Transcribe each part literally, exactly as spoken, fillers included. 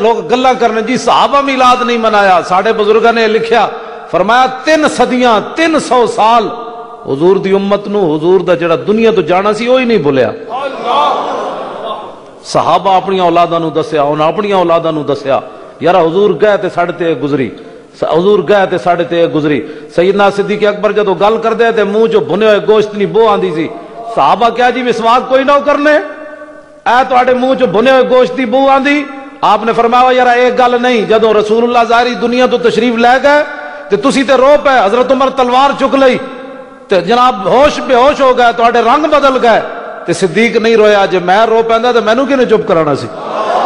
لوگ گلا کرنے جی صحابہ میلاد نہیں منایا، ساڑھے بزرگاں نے لکھیا فرمایا تین صدیاں تین سو سال حضور دی امت نو حضور دا جڑا دنیا تو جانا سی وہی نہیں بھولیا. صحابہ اپنی اولاداں نو دسیا، انہاں اپنی اولاداں نو دسیا یار حضور گئے تے ساڈے تے گزری، حضور گئے تے ساڈے تے گزری. سیدنا صدیق اکبر جدو گل کردے تے منہ جو بھنے ہوئے گوشت نہیں بو آندی سی. صحابہ کیا جی مسواک کوئی نہ کرنے، اے تواڈے منہ چ بھنے ہوئے گوشت دی بو آندی. آپ نے فرمایا یار ایک گل نہیں، جدو رسول اللہ ظاہری دنیا تو تشریف لے گئے تے تسی تے رو پے، حضرت عمر تلوار چک لئی تے جناب ہوش بے ہوش ہو گئے، تواڈے رنگ بدل گئے تے صدیق نہیں رویا. جے میں رو پیندا تے مینوں کنے چپ کرانا سی.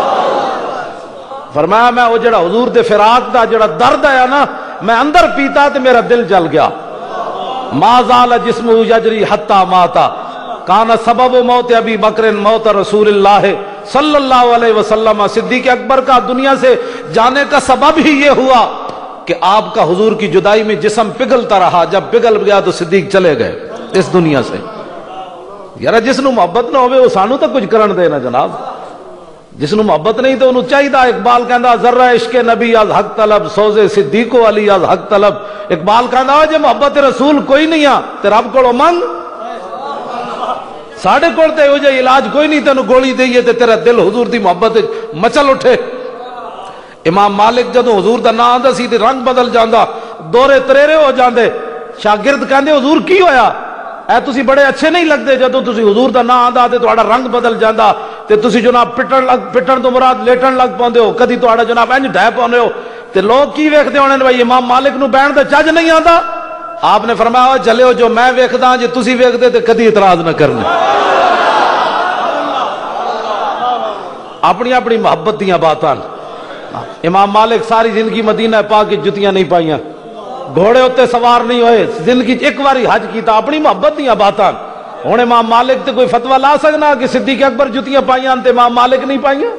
فرمایا میں وہ جڑا حضور دے فراق دا جڑا درد آیا نا میں اندر پیتا تے میرا دل جل گیا. ما زال جسمہ یجری حتی ماتا کانا سبب موت ابی بکر موت رسول اللہ صلی اللہ علیہ وسلم. صدیق اکبر کا دنیا سے جانے کا سبب ہی یہ ہوا کہ آپ کا حضور کی جدائی میں جسم پگھلتا رہا، جب پگھل گیا تو صدیق چلے گئے اس دنیا سے. یار جس نو محبت نہ ہوئے وہ سانو تو کچھ کرن دے نا جناب، جس نو محبت نہیں تو انہوں چاہیے. اقبال کہندا ذرہ عشق نبی از حق طلب سوزے صدیق و علی از حق طلب. اقبال کہندا جے محبت رسول کوئی نہیں آ تے رب کولوں منگ، ساڑھے کول تے ہو جائے علاج کوئی نہیں، تینوں گولی دئیے تے تیرا دل حضور دی محبت مچل اٹھے. امام مالک جدو حضور دا نام آندا سی تے رنگ بدل جاندا، دورے تریرے ہو جاندے. شاگرد کہندے حضور کی ہویا؟ اے تسی بڑے اچھے نہیں لگدے، جدو تسی حضور دا نام آندا تے تہاڈا رنگ بدل جاندا تے تسی جناب پٹن لگ پٹن تو مراد لیٹن لگ پوندے ہو، کدی تہاڈا جناب انج ڈھے پوندے ہو تے لوگ کی ویکھدے ہونے بھائی امام مالک نو بہن دا چج نہیں آندا. آپ نے فرمایا چلے جو میں ویکھدا جے تسی ویکھدے تے کدی اعتراض نہ کرنا. اپنی اپنی محبت دیاں باتاں. امام مالک ساری زندگی مدینہ پاک کی جتیاں نہیں پائیاں، گھوڑے ہوتے سوار نہیں ہوئے، زندگی ایک باری حج کیتا، اپنی محبت دیاں باتاں. ہن امام مالک تے کوئی فتوی لا سکنا کہ صدیق اکبر جتیاں پائیاں تے امام مالک نہیں پائیاں؟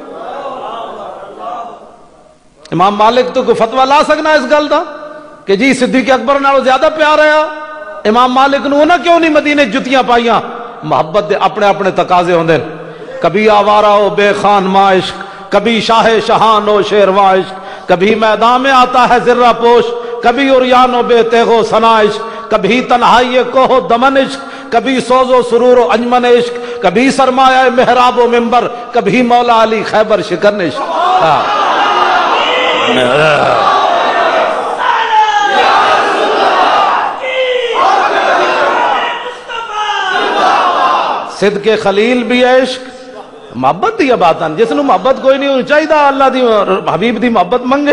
امام مالک تو کوئی فتوی لا سکنا اس گل دا کہ جی صدیق اکبر نالوں زیادہ پیار ہے امام مالک نو نہ کیوں نہیں مدینے جتیاں پائیاں؟ محبت دے اپنے اپنے تقاضے ہوندے. کبھی آوارہ ہو بے خان ماں عشق، کبھی شاہ شہان ہو شیرواں عشق، کبھی میدان میں آتا ہے ذرہ پوش، کبھی عریان و بے تیغ و ثنا عشق، کبھی تنہائی کوہ و دمن عشق، کبھی سوز و سرور و انجمن عشق، کبھی سرمایہ محراب و منبر، کبھی مولا علی خیبر شکن عشق. صدق خلیل بھی عشق، محبت دی باتاں. جس نو محبت کوئی نہیں چاہیے اللہ دی حبیب دی محبت منگے.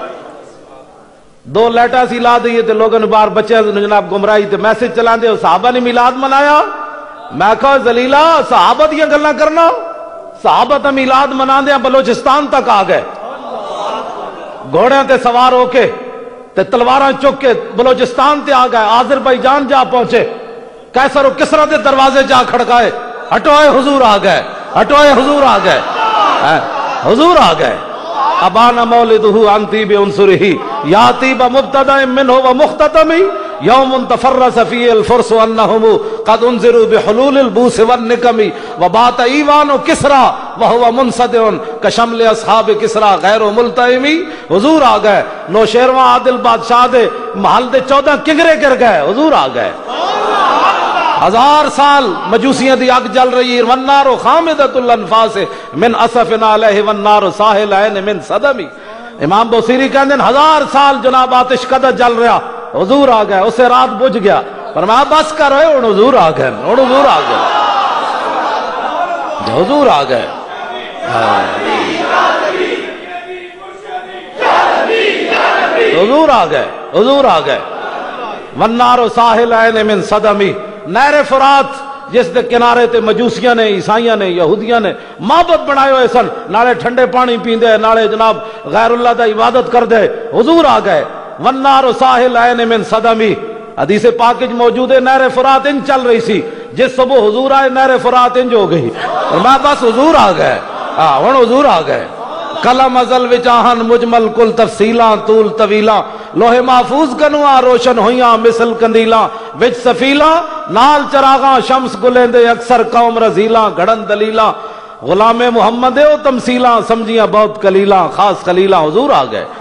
دو لیٹا سی لا دیئے تے لوگوں نے باہر بچے جناب گمراہی تے میسج چلا دے صحابہ نے میلاد منایا. میں کہا زلیلہ صحابہ دیا گلاں کرنا، صحابہ تے میلاد منا دیا بلوچستان تک آ گئے، گھوڑیاں تے سوار ہو کے تے تلواراں چک کے بلوچستان تے آ گئے، آذربائیجان جا پہنچے، قیصر و کسریٰ دے دروازے جا کھڑکائے، ہٹوئے حضور آ گئے، ہٹوئے حضور آ گئے، حضور آ گئے. ابانا مولدہ عن طیب عنصرہ یا طیب مبتدأ منہ و مختتم یوم تفرس فیہ الفرس انہم قد انذروا بحلول البوس والنکم وبات ایوان کسریٰ وہو منصدع کشمل اصحاب کسریٰ غیر ملتئم. حضور آ گئے. نوشیروان عادل بادشاہ دے محل دے چودہ کنگرے گر گئے، حضور آ گئے. ہزار سال مجوسیاں دی آگ جل رہی ہے. والنار خامدۃ الانفاس من اسف علیہ والنار ساحل عین من صدم. امام بوصیری کہتے ہیں ہزار سال جناب آتش کدہ جل رہا، حضور آ گئے، اسے رات بجھ گیا. فرمایا بس کر رہے ہوں حضور آ گئے، ہوں حضور آ گئے، حضور آ گئے. حضور آ گئے، حضور آ گئے. والنار ساحل عین من صدم. نہر فرات جس دے کنارے تے مجوسیاں نے، عیسائیاں نے، یہودیاں نے معبد بنائے ہوئے سن، نالے ٹھنڈے پانی پیندے، نالے جناب غیر اللہ دا عبادت کر دے. حضور آ گئے. والنار ساحل عین من صدم. حدیث پاک وچ موجود ہے نہر فرات ان چل رہی سی، جس صبح حضور آئے نہر فرات انج ہو گئی. اور میں بس حضور آ گئے، ہاں ہن حضور آ گئے. قلم ازل وچ آہن مجمل کل تفصیلاں طول طویلاں، لوح محفوظ کنواں روشن ہویاں مثل کندیلاں، وچ سفیلاں نال چراغاں شمس گلیندے اکثر قوم رزیلاں، گھڑن دلیلاں غلام محمد ہے وہ تمثیلاں سمجھیاں بہت کلیلاں خاص خلیلاں حضور آ گئے.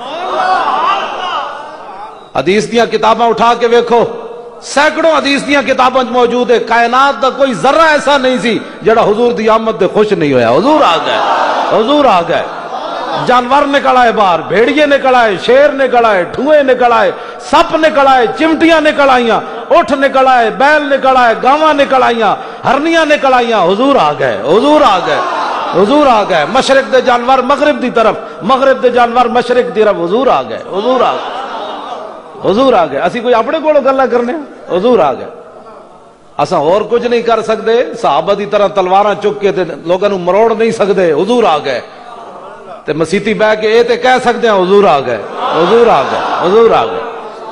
حدیث دیاں کتاباں اٹھا کے ویکھو سینکڑوں حدیث دیاں کتاباں موجود ہے. کائنات دا کوئی ذرہ ایسا نہیں سی جڑا حضور دی آمد دے خوش نہیں ہویا. حضور آ گئے حضور آ گئے. جانور نکل آئے باہر, بھیڑیے نکل آئے, شیر نکل آئے, ٹھوئے نکل آئے, سپ نکل آئے, چمٹیاں نکل آئیاں, اٹھ نکل آئے, بیل نکل آئے, گاواں نکل آئیاں, ہرنیاں نکل آئیاں. حضور آ گئے حضور آ گئے حضور آ گئے. مشرق دے جانور مغرب دی طرف, مغرب دے جانور مشرق دی طرف. حضور آ گئے حضور آ گئے حضور آ گئے. اسی کوئی اپنے کولوں گلاں کرنے, حضور آ گئے. اساں اور کچھ نہیں کر سکتے, صحابہ دی طرح تلواراں چک کے تے لوگاں نوں مروڑ نہیں سکتے. حضور آ گئے. تے مسیتی بہ کے اے تے کہہ سکتے ہیں حضور آ گئے حضور آ گئے حضور آ گئے.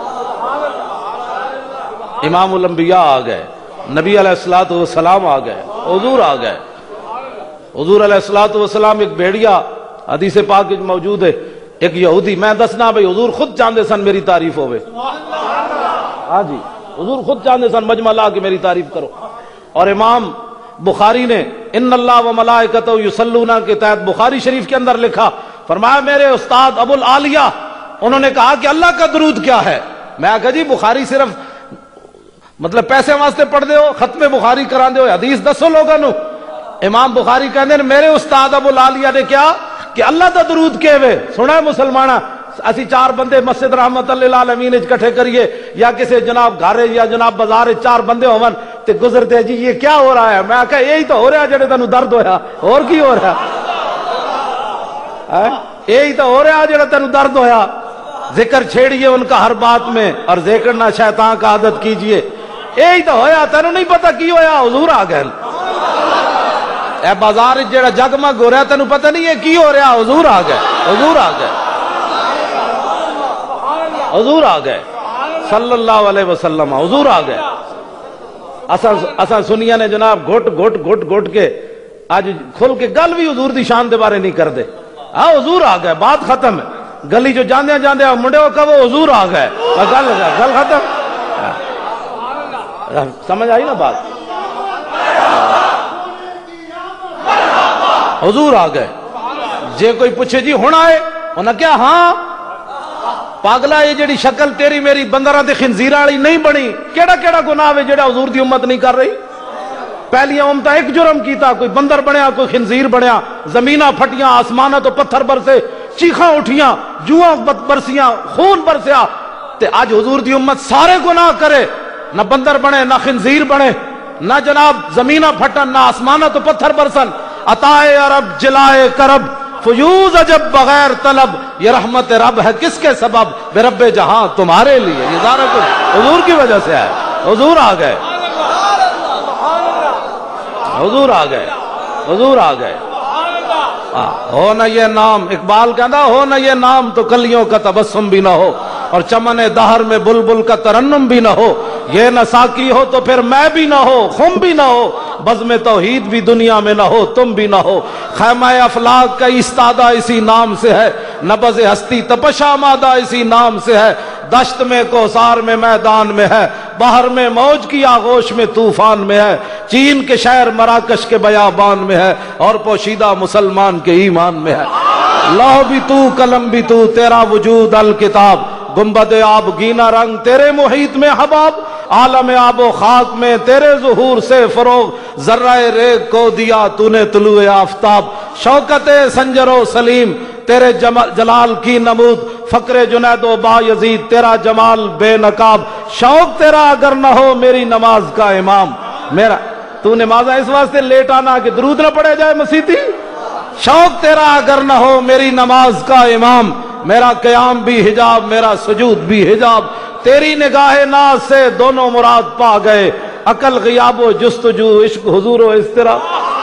امام الانبیاء آ گئے, نبی علیہ الصلوۃ والسلام آ گئے, حضور آ گئے. حضور علیہ الصلوۃ والسلام ایک بھیڑیا حدیث پاک میں موجود ہے, ایک یہودی, میں دسنا بھئی حضور خود چاہتے سن میری تعریف ہوئے. ہاں جی حضور خود چاہتے سن مجمع لا کے میری تعریف کرو. اور امام بخاری نے ان اللہ و ملائکتہ یصلون کے تحت بخاری شریف کے اندر لکھا, فرمایا میرے استاد ابو العالیہ انہوں نے کہا کہ اللہ کا درود کیا ہے. میں کہا جی بخاری صرف مطلب پیسے واسطے پڑھ دے ہو, ختم بخاری کران دے ہو, حدیث دسو لوگاں نو. امام بخاری کہندے ہیں میرے استاد ابو العالیہ نے کیا کہ اللہ دا درود کہوے. سنا مسلمانہ اسی چار بندے مسجد رحمت للعالمین وچ کٹھے کریے یا کسی جناب گھر یا جناب بازار چار بندے ہون تے گزرتے جی یہ کیا ہو رہا ہے, میں کہا یہی تو ہو رہا ہے جڑے تینوں درد ہویا, اور کی ہو رہا ہے, یہی تو ہو رہا ہے جڑا تینوں درد ہویا. ذکر چھیڑیے ان کا ہر بات میں اور ذکر نہ شیطان کا عادت کیجئے. یہی تو ہویا, تینوں نہیں پتہ کی ہویا. حضور آ گئے. اے بازار جڑا جگمگ ہو رہا تینوں پتہ نہیں ہے کی ہو رہا. حضور آ گئے حضور آ گئے حضور آ گئے صلی اللہ علیہ وسلم. حضور آ گئے. اساں سنیاں نے جناب گھٹ گھٹ گھٹ گھٹ کے آج کھل کے گل بھی حضور دی شان دے بارے نہیں کر دے. ہاں حضور آ گئے, بات ختم ہے. گلی جو جاندے جاندے منڈے کو کہو حضور آ گئے, گل گل ختم. سمجھ آئی نا بات. حضور آ گئے. جے کوئی پوچھے جی ہن آئے, انہاں کیا ہاں پاگلا یہ جڑی شکل تیری میری بندراں تے خنزیراں والی نہیں بنی, کیڑا کیڑا گناہ ہے جڑا حضور دی امت نہیں کر رہی. پہلیاں امتاں ایک جرم کیتا, کوئی بندر بنیا کوئی خنزیر بنیا, زمیناں پھٹیاں, آسماناں تو پتھر برسے, چیخاں اٹھیاں, جواں برسیاں, خون برسیا. تے اج حضور دی امت سارے گناہ کرے, نہ بندر بنے نہ خنزیر بنے, نہ جناب زمیناں پھٹن نہ آسماناں تو پتھر برسن. عطائے عرب جلائے کرب فیوز عجب بغیر طلب, یہ رحمت رب ہے کس کے سبب, بے رب جہاں تمہارے لیے. یہ سارا کچھ حضور کی وجہ سے ہے. حضور آ گئے حضور آ گئے حضور آ گئے. ہو نہ یہ نام, اقبال کہتا ہو نہ یہ نام تو کلیوں کا تبسم بھی نہ ہو, اور چمن دہر میں بلبل کا ترنم بھی نہ ہو. یہ نہ ساقی ہو تو پھر میں بھی نہ ہو, خم بھی نہ ہو, بزم توحید بھی دنیا میں نہ ہو, تم بھی نہ ہو. خیمہ افلاک کا استادہ اسی نام سے ہے, نبض ہستی تپشا مادہ اسی نام سے ہے. دشت میں کوثار میں میدان میں ہے, باہر میں موج کی آغوش میں طوفان میں ہے. چین کے شہر مراکش کے بیابان میں ہے, اور پوشیدہ مسلمان کے ایمان میں ہے. لوح بھی تو قلم بھی تو, تیرا وجود الکتاب. گنبد آب گینا رنگ تیرے محیط میں حباب, عالم آب و خاک میں تیرے ظہور سے فروغ. ذرہ ریگ کو دیا تو نے طلوع آفتاب. شوکت سنجر و سلیم تیرے جلال کی نمود, فقر جنید و با یزید تیرا جمال بے نقاب. شوق تیرا اگر نہ ہو میری نماز کا امام. میرا تو نماز اس واسطے لیٹ آنا کہ درود نہ پڑے جائے مسیتی. شوق تیرا اگر نہ ہو میری نماز کا امام. میرا قیام بھی حجاب میرا سجود بھی حجاب. تیری نگاہ ناز سے دونوں مراد پا گئے, عقل غیاب و جستجو عشق حضور و اضطراب.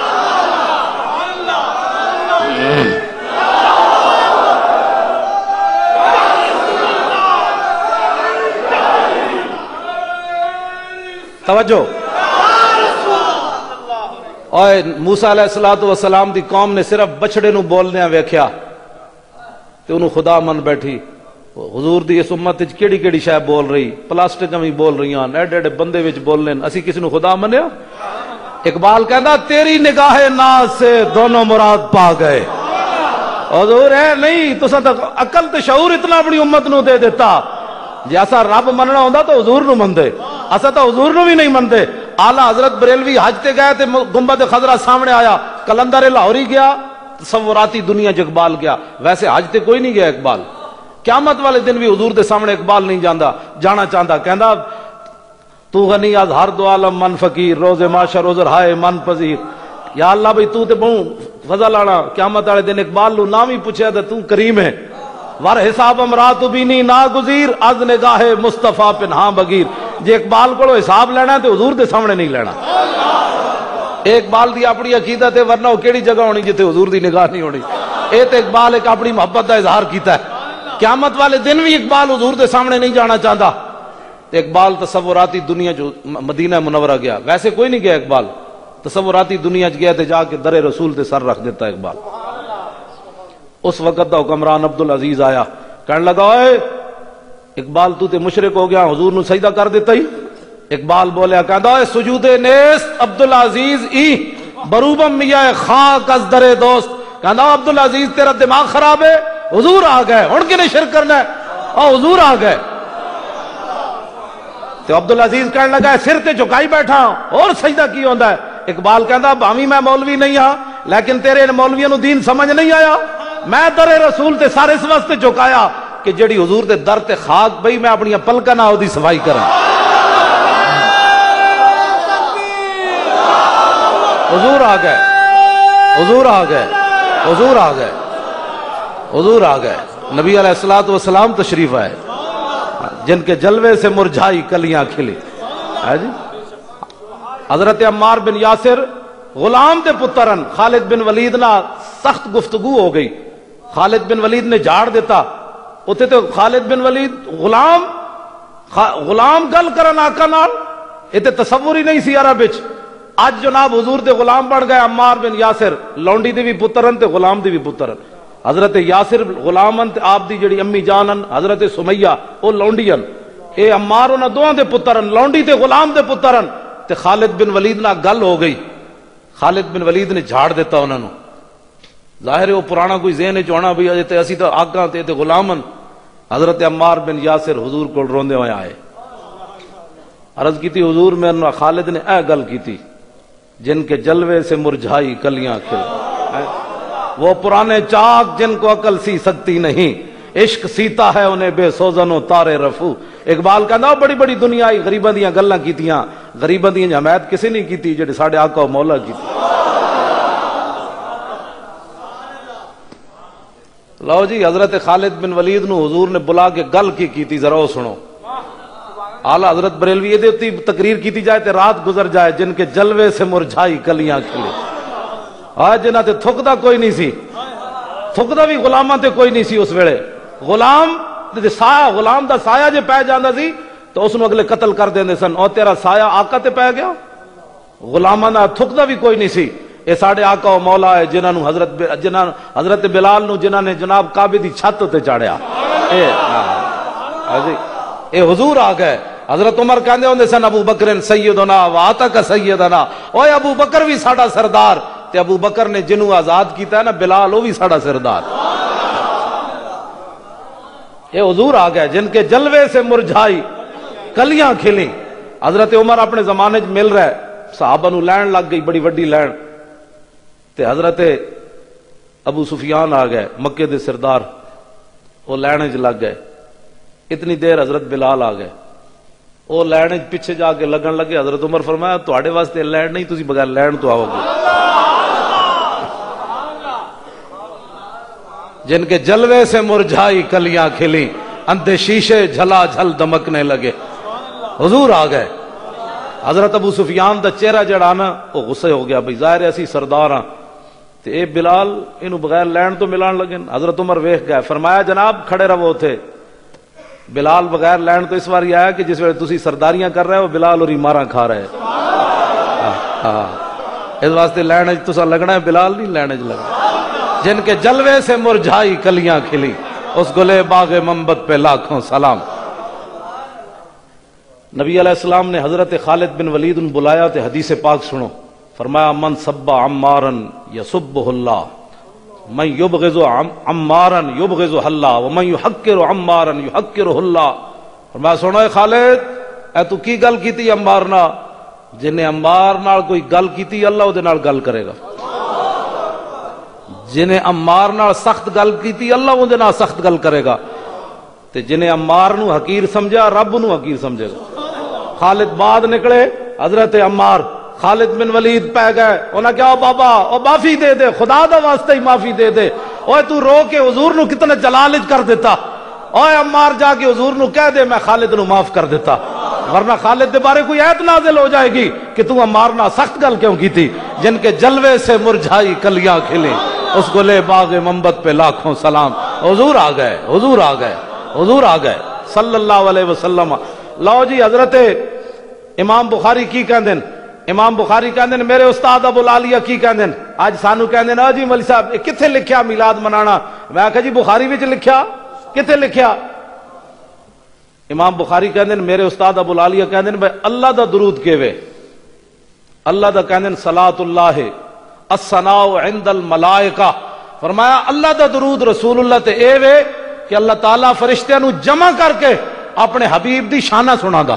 توجہ. اور موسیٰ علیہ الصلوۃ والسلام دی قوم نے صرف بچڑے نو بولنے ویکھیا تے انہوں خدا من بیٹھی. حضور دی اس امت وچ کیڑی کیڑی شے بول رہی, پلاسٹک میں بول رہی ہیں, ایڈے ایڈے بندے وچ بول لین, اسی کسی نو خدا منیا. اقبال کہنا تیری نگاہ ناز سے دونوں مراد پا گئے. حضور ہے نہیں تو عقل تے شعور اتنا اپنی امت نو دے دیتا جی ایسا رب مننا ہوتا تو حضور نو مندے, ایسا تو حضور نو بھی نہیں مندے. آلہ حضرت بریلوی حج تے گئے تے گنبد خضرا سامنے آیا, کلندر لاہوری گیا, تصوراتی دنیا چ اقبال گیا. ویسے حج تے کوئی نہیں گیا اقبال. قیامت والے دن بھی حضور دے سامنے اقبال نہیں جاندا جانا چاہتا. کہندا تو غنی از ہر دو عالم من فقیر, روز معاشر عذر ہائے من پذیر. یا اللہ بھئی تو تے بہوں فضل آنا, قیامت والے دن اقبال لو نام ہی پوچھے تے تو کریم ہے. ور حساب امرات بینی ناگزیر از نگاہ مصطفیٰ پنہاں بگیر. جے اقبال کو حساب لینا ہے تو حضور دے سامنے نہیں لینا. اقبال دی اپنی عقیدت ہے, ورنہ وہ کیڑی جگہ ہونی جتے حضور دی نگاہ نہیں ہونی. اے تے اقبال ایک اپنی محبت کا اظہار کیتا ہے. قیامت والے دن بھی اقبال حضور دے سامنے نہیں جانا چاہتا. اقبال تصوراتی دنیا جو مدینہ منورہ گیا, ویسے کوئی نہیں گیا اقبال, تصوراتی دنیا چ گیا تے جا کے در رسول تے سر رکھ دیتا اقبال. اس وقت دا حکمران عبدالعزیز آیا, کہنے لگا اے اقبال تو تے مشرک ہو گیا, حضور نو سجدہ کر دیتا ہی. اقبال بولیا کہندا اے سجود نیست عبدالعزیز ای بروبم میاں خاک از در دوست. کہندا عبدالعزیز تیرا دماغ خراب ہے, حضور آ گئے ہن کنے شرک کرنا ہے, او حضور آ گئے. تو عبدالعزیز کہنے لگا ہے سر تے جھکائی بیٹھا اور سجدہ کی ہوندا ہے. اقبال کہندا بھاویں میں مولوی نہیں ہاں لیکن تیرے مولویوں نو دین سمجھ نہیں آیا. میں در رسول تے سارے اس واسطے جھکایا کہ جڑی حضور دے در تے خاک بئی میں اپنی پلکاں نال دی صفائی کراں. حضور آ گئے, حضور آ گئے, حضور آ گئے, حضور آ گئے. نبی علیہ الصلوۃ والسلام تشریف آئے, جن کے جلوے سے مرجھائی کلیاں کھلی. ہے جی حضرت عمار بن یاسر غلام دے پترن خالد بن ولید نہ سخت گفتگو ہو گئی. خالد بن ولید نے جھاڑ دیتا. اتنے تو خالد بن ولید غلام غلام گل کرن آقا نال, یہ تصور ہی نہیں سی عرب وچ. اج جناب حضور دے غلام بن گئے عمار بن یاسر, لونڈی دے بھی پترن تے غلام دے بھی پترن. حضرت یاسر غلامن تے آپ دی جڑی امی جانن حضرت سمیہ او لونڈین. اے عمار انہاں دوہاں دے پترن, لونڈی تے غلام دے پترن. تے خالد بن ولید نال گل ہو گئی. خالد بن ولید نے جھاڑ دیتا انہاں نو. ظاہر ہے وہ پرانا کوئی ذہن وچ ہونا بھی اجے تے اسی تے آگاں تے تے غلامن. حضرت عمار بن یاسر حضور کول روندے ہوئے آئے, عرض کیتی حضور میں نے خالد نے اے گل کیتی جن کے جلوے سے مرجھائی کلیاں کھل. وہ پرانے چاک جن کو عقل سی سکتی نہیں, عشق سیتا ہے انہیں بے سوزن و تارے رفو. اقبال کہندا بڑی بڑی دنیا آئی غریباں دیاں گلاں کیتیاں, غریباں دی حمایت کسی نہیں کیتی جڑے ساڈے آقا و مولا کیتی. لو جی حضرت خالد بن ولید نو حضور نے بلا کے گل کی کیتی, ذرا او سنو. اعلی حضرت بریلوی یہ دیتی تقریر کیتی جائے تے رات گزر جائے جن کے جلوے سے مرجھائی کلیاں کھلی. آج جنہ تے تھکدا کوئی نہیں سی, تھکدا بھی غلاماں تے کوئی نہیں سی اس ویلے. غلام تے سایہ, غلام دا سایہ جے پے جاندا سی تو اس نو اگلے قتل کر دیندے سن. او تیرا سایہ آقا تے پے گیا, غلاماں دا تھکدا بھی کوئی نہیں سی. اے ساڈے آقا و مولا ہے جنہاں نو حضرت جنہاں حضرت بلال نو جنہاں نے جناب کعبے دی چھت تے چاڑیا. اے ہاں جی اے حضور آ گئے. حضرت عمر کہندے ہوندے سن ابو بکر سیدنا واتک سیدنا, اوے ابو بکر بھی ساڈا سردار. تے ابو بکر نے جنوں آزاد کیتا ہے نا بلال, وہ بھی ساڈا سردار. اے حضور آ گئے جن کے جلوے سے مرجھائی کلیاں کھلی. حضرت عمر اپنے زمانے چ مل رہے, صحابہ نو لین لگ گئی بڑی وڈی لین. تے حضرت ابو سفیان آ گئے مکے دے سردار, وہ لین چ لگ گئے. اتنی دیر حضرت بلال آ گئے, وہ لین پیچھے جا کے لگن لگے. حضرت عمر فرمایا تواڈے واسطے لین نہیں, تسی بغیر لین تو آؤ گے. جن کے جلوے سے مرجھائی کلیاں کھلی, اندھے شیشے جھلا جھل دمکنے لگے. حضور آ گئے. حضرت ابو سفیان دا چہرہ جڑا نا وہ غصے ہو گیا, بھئی ظاہر ہے اسی سردار ہاں تے اے بلال انہوں بغیر لین تو ملان لگے. حضرت عمر ویکھ گئے, فرمایا جناب کھڑے رہو تھے. بلال بغیر لین تو اس بار آیا کہ جس وقت تسی سرداریاں کر رہے ہو بلال اور مارا کھا رہے. ہاں اس واسطے لین وچ تساں لگنا ہے, بلال نہیں لین وچ لگنا. جن کے جلوے سے مرجھائی کلیاں کھلی, اس گلے باغ منبت پہ لاکھوں سلام. نبی علیہ السلام نے حضرت خالد بن ولید ان بلایا تے حدیث پاک سنو. فرمایا من سب عمارن یسبہ اللہ من یبغض عمارن یبغض اللہ ومن یحقر عمارن یحقرہ اللہ. فرمایا سنو اے خالد اے تو کی گل کیتی عمار نال؟ جنہیں عمار نال کوئی گل کیتی اللہ اودے نال گل کرے گا. جنہیں عمار نال سخت گل کیتی اللہ اودے نال سخت گل کرے گا. تے جنہیں عمار نو حقیر سمجھا رب نو حقیر سمجھے گا. خالد بعد نکلے حضرت عمار خالد بن ولید پہ گئے. انہاں کہا او بابا او معافی دے دے خدا دا واسطہ ہی معافی دے دے. اوے تو رو کے حضور نو کتنے جلال کر دیتا. اوے عمار جا کے حضور نو کہہ دے میں خالد نو معاف کر دیتا. ورنہ خالد دے بارے کوئی ایت نازل ہو جائے گی کہ تو عمار نہ سخت گل کیوں کی تھی. جن کے جلوے سے مرجھائی کلیاں کھلیں اس کو لے باغ منبت پہ لاکھوں سلام. حضور آ گئے حضور آ گئے حضور آ گئے صلی اللہ علیہ وسلم. لو جی حضرت امام بخاری کی کہندے ہیں امام بخاری کہندے ہیں میرے استاد ابو العالیہ کی کہندے ہیں اج سانو کہندے ہیں جی مولوی صاحب کتھے لکھیا میلاد منانا؟ میں کہا جی بخاری وچ لکھیا. کتھے لکھیا؟ امام بخاری کہندے ہیں میرے استاد ابو العالیہ کہندے ہیں بھائی اللہ دا درود کیوے؟ اللہ دا کہندے ہیں صلاۃ اللہ الثناء عند الملائکہ. فرمایا اللہ دا درود رسول اللہ تے اے وے کہ اللہ تعالیٰ فرشتیاں نو جمع کر کے اپنے حبیب دی شانہ سنا دا.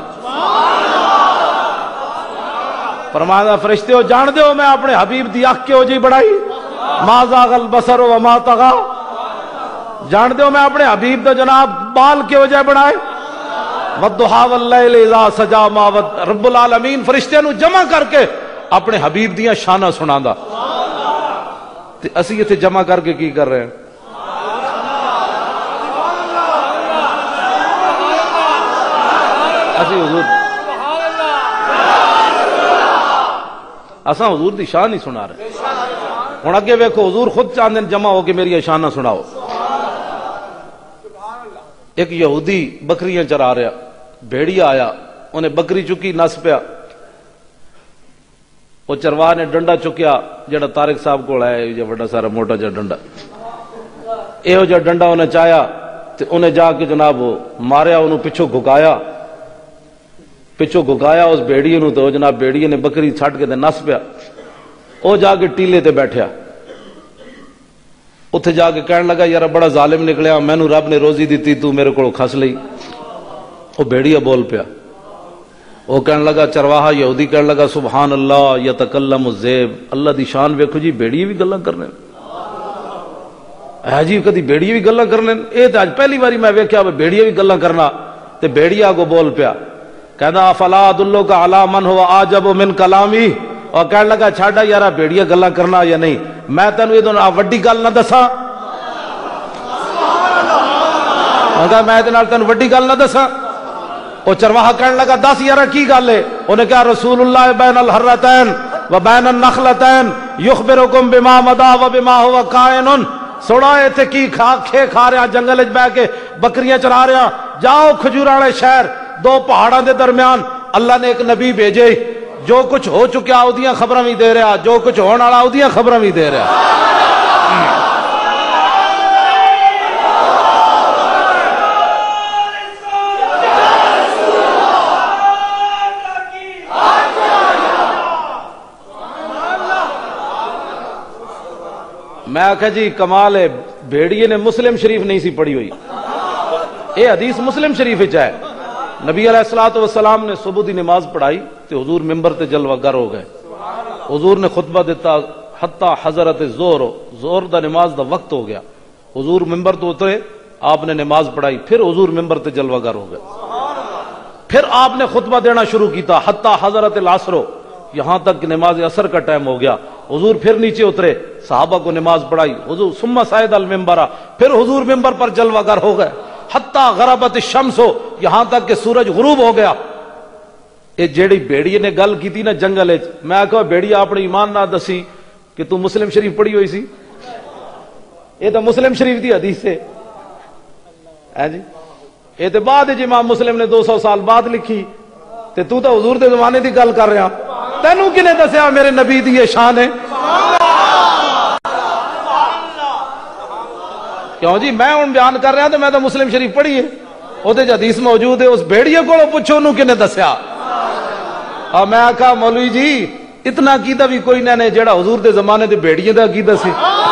فرمایا فرشتے جان دے ہو میں اپنے حبیب دی اکھ کیوں جی بڑھائی ما زاغ البصر وما طغى. جان دے ہو میں اپنے حبیب دا جناب بال کیوں جائے بڑھائے والضحى واللیل اذا سجى ما ود. رب العالمین فرشتیاں نو جمع کر کے اپنے حبیب دیاں شانہ سنا دا. تے اسی یہ جمع کر کے کی کر رہے ہیں؟ اسی حضور اساں حضور دی شان ہی سنا رہے. ہن اگے ویکھو حضور خود چاہندے جمع ہو کے میری شانہ سناؤ. ایک یہودی بکریاں چرا رہا بھیڑیا آیا انہیں بکری چکی نس پیا. وہ چرواہ نے ڈنڈا چکیا جڑا طارق صاحب کو ہے یہ بڑا سارا موٹا جا ڈنڈا یہ جا ڈنڈا انہیں چاہیا تے انہیں جا کے جناب ماریا انہوں پچھو گھکایا پچھو گھکایا اس بیڑیے نو تو جناب بیڑیے نے بکری چھٹ کے تے نس پیا. وہ جا کے ٹیلے تے بیٹھیا اتھے جا کے کہنے لگا یار بڑا ظالم نکلیا میں نو رب نے روزی دیتی تو میرے کو کھس لئی. وہ بیڑیا بول پیا. وہ کہنے لگا چرواہا یہودی کہنے لگا سبحان اللہ یتکلم الذئب. اللہ دی شان ویکھو جی بیڑیے بھی گلاں کرنے ہے جی کدی بیڑیے بھی گلاں کرنے. اے تے اج پہلی باری میں ویکھیا بیڑیے بھی گلاں کرنا. تے بیڑیا کو بول پیا کہندا افلا ادلک علی من هو اعجب من کلامی. اور کہنے لگا چھاڑا یارا بیڑیا گلاں کرنا یا نہیں میں تینوں یہ وڈی گل نہ دساں. میں تینوں وڈی گل نہ دساں. وہ چرواہا کہنے لگا دس یارا کی گل ہے؟ انہیں کہا رسول اللہ بین الحرتین و بین النخلتین یخبرکم بما مدا و بما ہوا کائن. سوڑا ایتھے کی کھا کھے کھا رہا جنگل اچ بیٹھ کے بکریاں چرا رہا. جاؤ کھجوراں شہر دو پہاڑاں دے درمیان اللہ نے ایک نبی بھیجے جو کچھ ہو چکیا اودیاں خبراں بھی دے رہا جو کچھ ہون والا اودیاں خبراں بھی دے رہا. میں آکھا جی کمال ہے بھیڑیے نے مسلم شریف نہیں سی پڑھی ہوئی. اے حدیث مسلم شریف وچ ہے. نبی علیہ الصلوۃ والسلام نے صبح دی نماز پڑھائی تے حضور ممبر تے جلوہ گر ہو گئے. حضور نے خطبہ دیتا حتی حضرت زور زور دا نماز دا وقت ہو گیا. حضور ممبر تو اترے آپ نے نماز پڑھائی پھر حضور ممبر تے جلوہ گر ہو گئے. پھر آپ نے خطبہ دینا شروع کیتا حتی حضرت العصر یہاں تک کہ نماز عصر کا ٹائم ہو گیا. حضور پھر نیچے اترے صحابہ کو نماز پڑھائی. حضور ثم صعد المنبر پھر حضور ممبر پر جلوہ گر ہو گئے حتی غربت الشمس یہاں تک کہ سورج غروب ہو گیا. یہ جیڑی بیڑی نے گل کی تھی نا جنگل وچ میں کہا بیڑی اپنے ایمان نہ دسی کہ تو مسلم شریف پڑھی ہوئی سی. یہ تو مسلم شریف دی حدیث ہے جی. یہ تو بعد جی امام مسلم نے دو سو سال بعد لکھی تے تو تو حضور دے زمانے دی گل کر رہا. تینوں کنے دسیا میرے نبی دی یہ شان ہے؟ کیوں جی میں ہوں بیان کر رہا تو میں تو مسلم شریف پڑھی ہے وہ حدیث موجود ہے. اس بھیڑیے کو پوچھو انہوں کنے دسیا. اور میں کہا مولوی جی اتنا عقیدہ بھی کوئی نہ نے جڑا حضور دے زمانے دے بھیڑیے دا عقیدہ سی،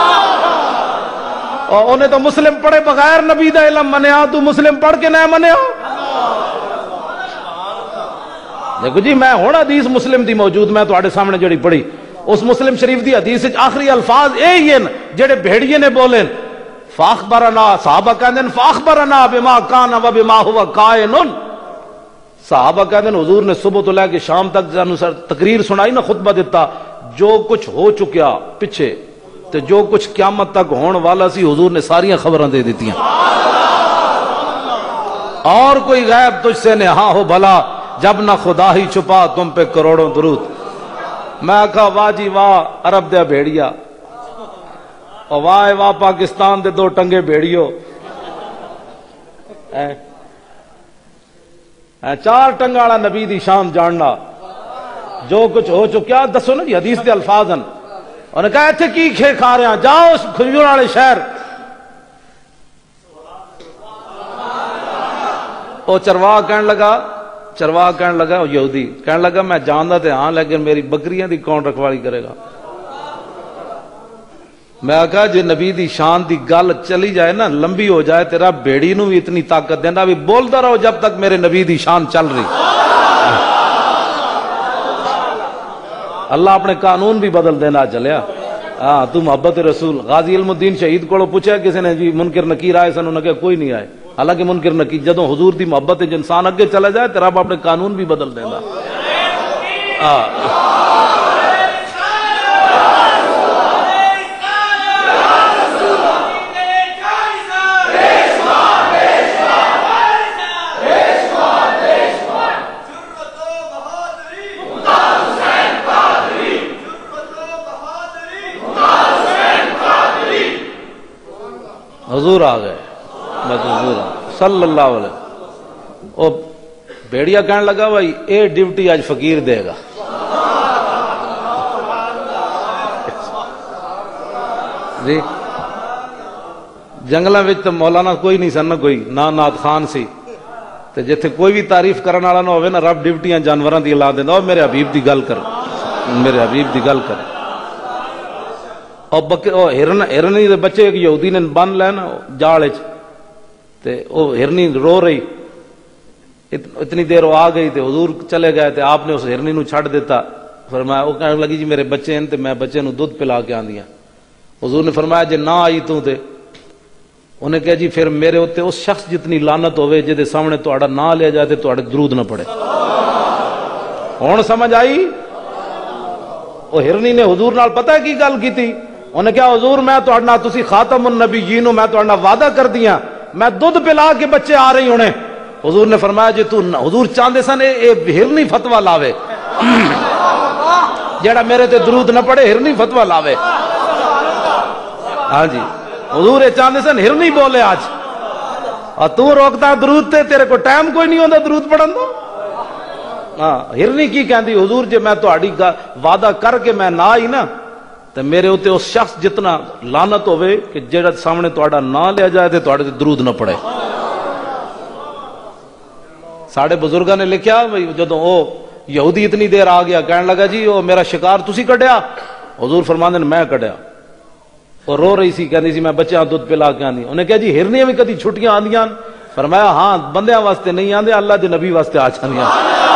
اور انہیں تو مسلم پڑھے بغیر نبی دا علم منیا، تو مسلم پڑھ کے نہ منیا۔ دیکھو جی میں ہوں حدیث مسلم دی موجود، میں تواڈے سامنے جڑی پڑھی اس مسلم شریف دی حدیث وچ آخری الفاظ اے ہی ہیں جڑے بھیڑیے نے بولے، فاخبرنا، صحابہ کہندے ہیں فاخبرنا بما کان و بما هو کائن، صحابہ کہندے ہیں حضور نے صبح تو لے کے شام تک جانو تقریر سنائی نا، خطبہ دیتا، جو کچھ ہو چکیا پیچھے تے جو کچھ قیامت تک ہون والا سی حضور نے ساریاں خبراں دے دیتیاں، اور کوئی غیب تجھ سے نہا ہو بھلا، جب نہ خدا ہی چھپا تم پہ کروڑوں درود۔ میں کہا واہ جی واہ عرب دے بھیڑیا، اور واہ واہ پاکستان دے دو ٹنگے بھیڑیو، چار ٹنگا والا نبی دی شان جاننا، جو کچھ ہو چکیا دسو نا جی، حدیث دے الفاظ ہیں۔ انہوں نے کہا ایتھے کی کھے کھا رہے ہیں، جاؤ اس کھجور والے شہر۔ وہ چرواہ کہنے لگا، چرواہ کہنے لگا، یہودی کہنے لگا میں جاندا تے ہاں لیکن میری بکریاں دی کون رکھوالی کرے گا؟ میں کہا جی نبی دی شان دی گل چلی جائے نا، لمبی ہو جائے، تیرا بیڑی نو بھی اتنی طاقت دینا بھی بولتا رہو جب تک میرے نبی دی شان چل رہی۔ اللہ اپنے قانون بھی بدل دینا چلیا۔ ہاں تو محبت رسول، غازی علم الدین شہید کو پوچھا کسی نے جی منکر نکیر آئے سن، انہوں نے کہا کوئی نہیں آئے، حالانکہ منکر نکیر جدوں حضور دی محبت جو انسان اگے چلا جائے تیرا رب اپنے قانون بھی بدل دینا۔ حضور آ گئے، بس حضور آ گئے صلی اللہ علیہ۔ وہ بھیڑیا کہنے لگا بھائی اے ڈیوٹی آج فقیر دے گا۔ جی جنگلاں وچ تے مولانا کوئی نہیں سن، کوئی نہ نعت خان سی، تے جتھے کوئی بھی تعریف کرن والا نہ ہوے نا، رب ڈیوٹیاں جانوراں دی لا دیندا، او میرے حبیب دی گل کر، میرے حبیب دی گل کر۔ اور بکے او ہرن ہرنی دے بچے ایک یہودی نے بن لے نا جال وچ، تے او ہرنی رو رہی، اتنی دیر وہ آ گئی تے حضور چلے گئے تے آپ نے اس ہرنی نو چھڑ دیتا۔ فرمایا وہ کہنے لگی جی میرے بچے ہیں تے میں بچے نو دودھ پلا کے آندی ہاں۔ حضور نے فرمایا جے نہ آئی تو تے انہیں کہا جی پھر میرے ہوتے اس شخص جتنی لعنت ہوئے جے سامنے تہاڈا نہ لیا جائے تے تہاڈے درود نہ پڑے۔ ہن سمجھ آئی؟ وہ ہرنی نے حضور نال پتہ ہے کی گل کیتی؟ انہیں کہا حضور میں تہاڈے نال تسی خاتم النبیین، میں تہاڈے نال وعدہ کر دیاں میں دودھ پلا کے بچے آ رہی ہونے۔ حضور نے فرمایا جی تو حضور چاہندے سن اے ہرنی فتوی لاوے، جیڑا میرے تے درود نہ پڑے ہرنی فتوی لاوے۔ ہاں جی حضور اے چاہندے سن ہرنی بولے آج، اور تو روکتا درود تے، تیرے کو ٹائم کوئی نہیں ہوندا درود پڑھن دا۔ ہاں ہرنی کی کہندی حضور جے میں تہاڈی وعدہ کر کے میں نہ آئی نا تے میرے اوتے اس شخص جتنا لعنت ہوئے کہ جیڑا سامنے تہاڈا نہ لیا جائے تے تہاڈے تے درود نہ پڑے۔ ساڑھے بزرگاں نے لکھیا بھئی جدوں او یہودی اتنی دیر آ گیا کہنے لگا جی او میرا شکار تسی کڈیا؟ حضور فرماندے نے میں کڈیا۔ اور رو رہی سی، کہندی سی میں بچیاں دودھ پلا کے آندی۔ انہیں کہا جی ہرنیاں بھی کدی چھٹیاں آندیاں؟ فرمایا ہاں بندیاں واسطے نہیں آندے، اللہ دے نبی واسطے آ جاندیاں۔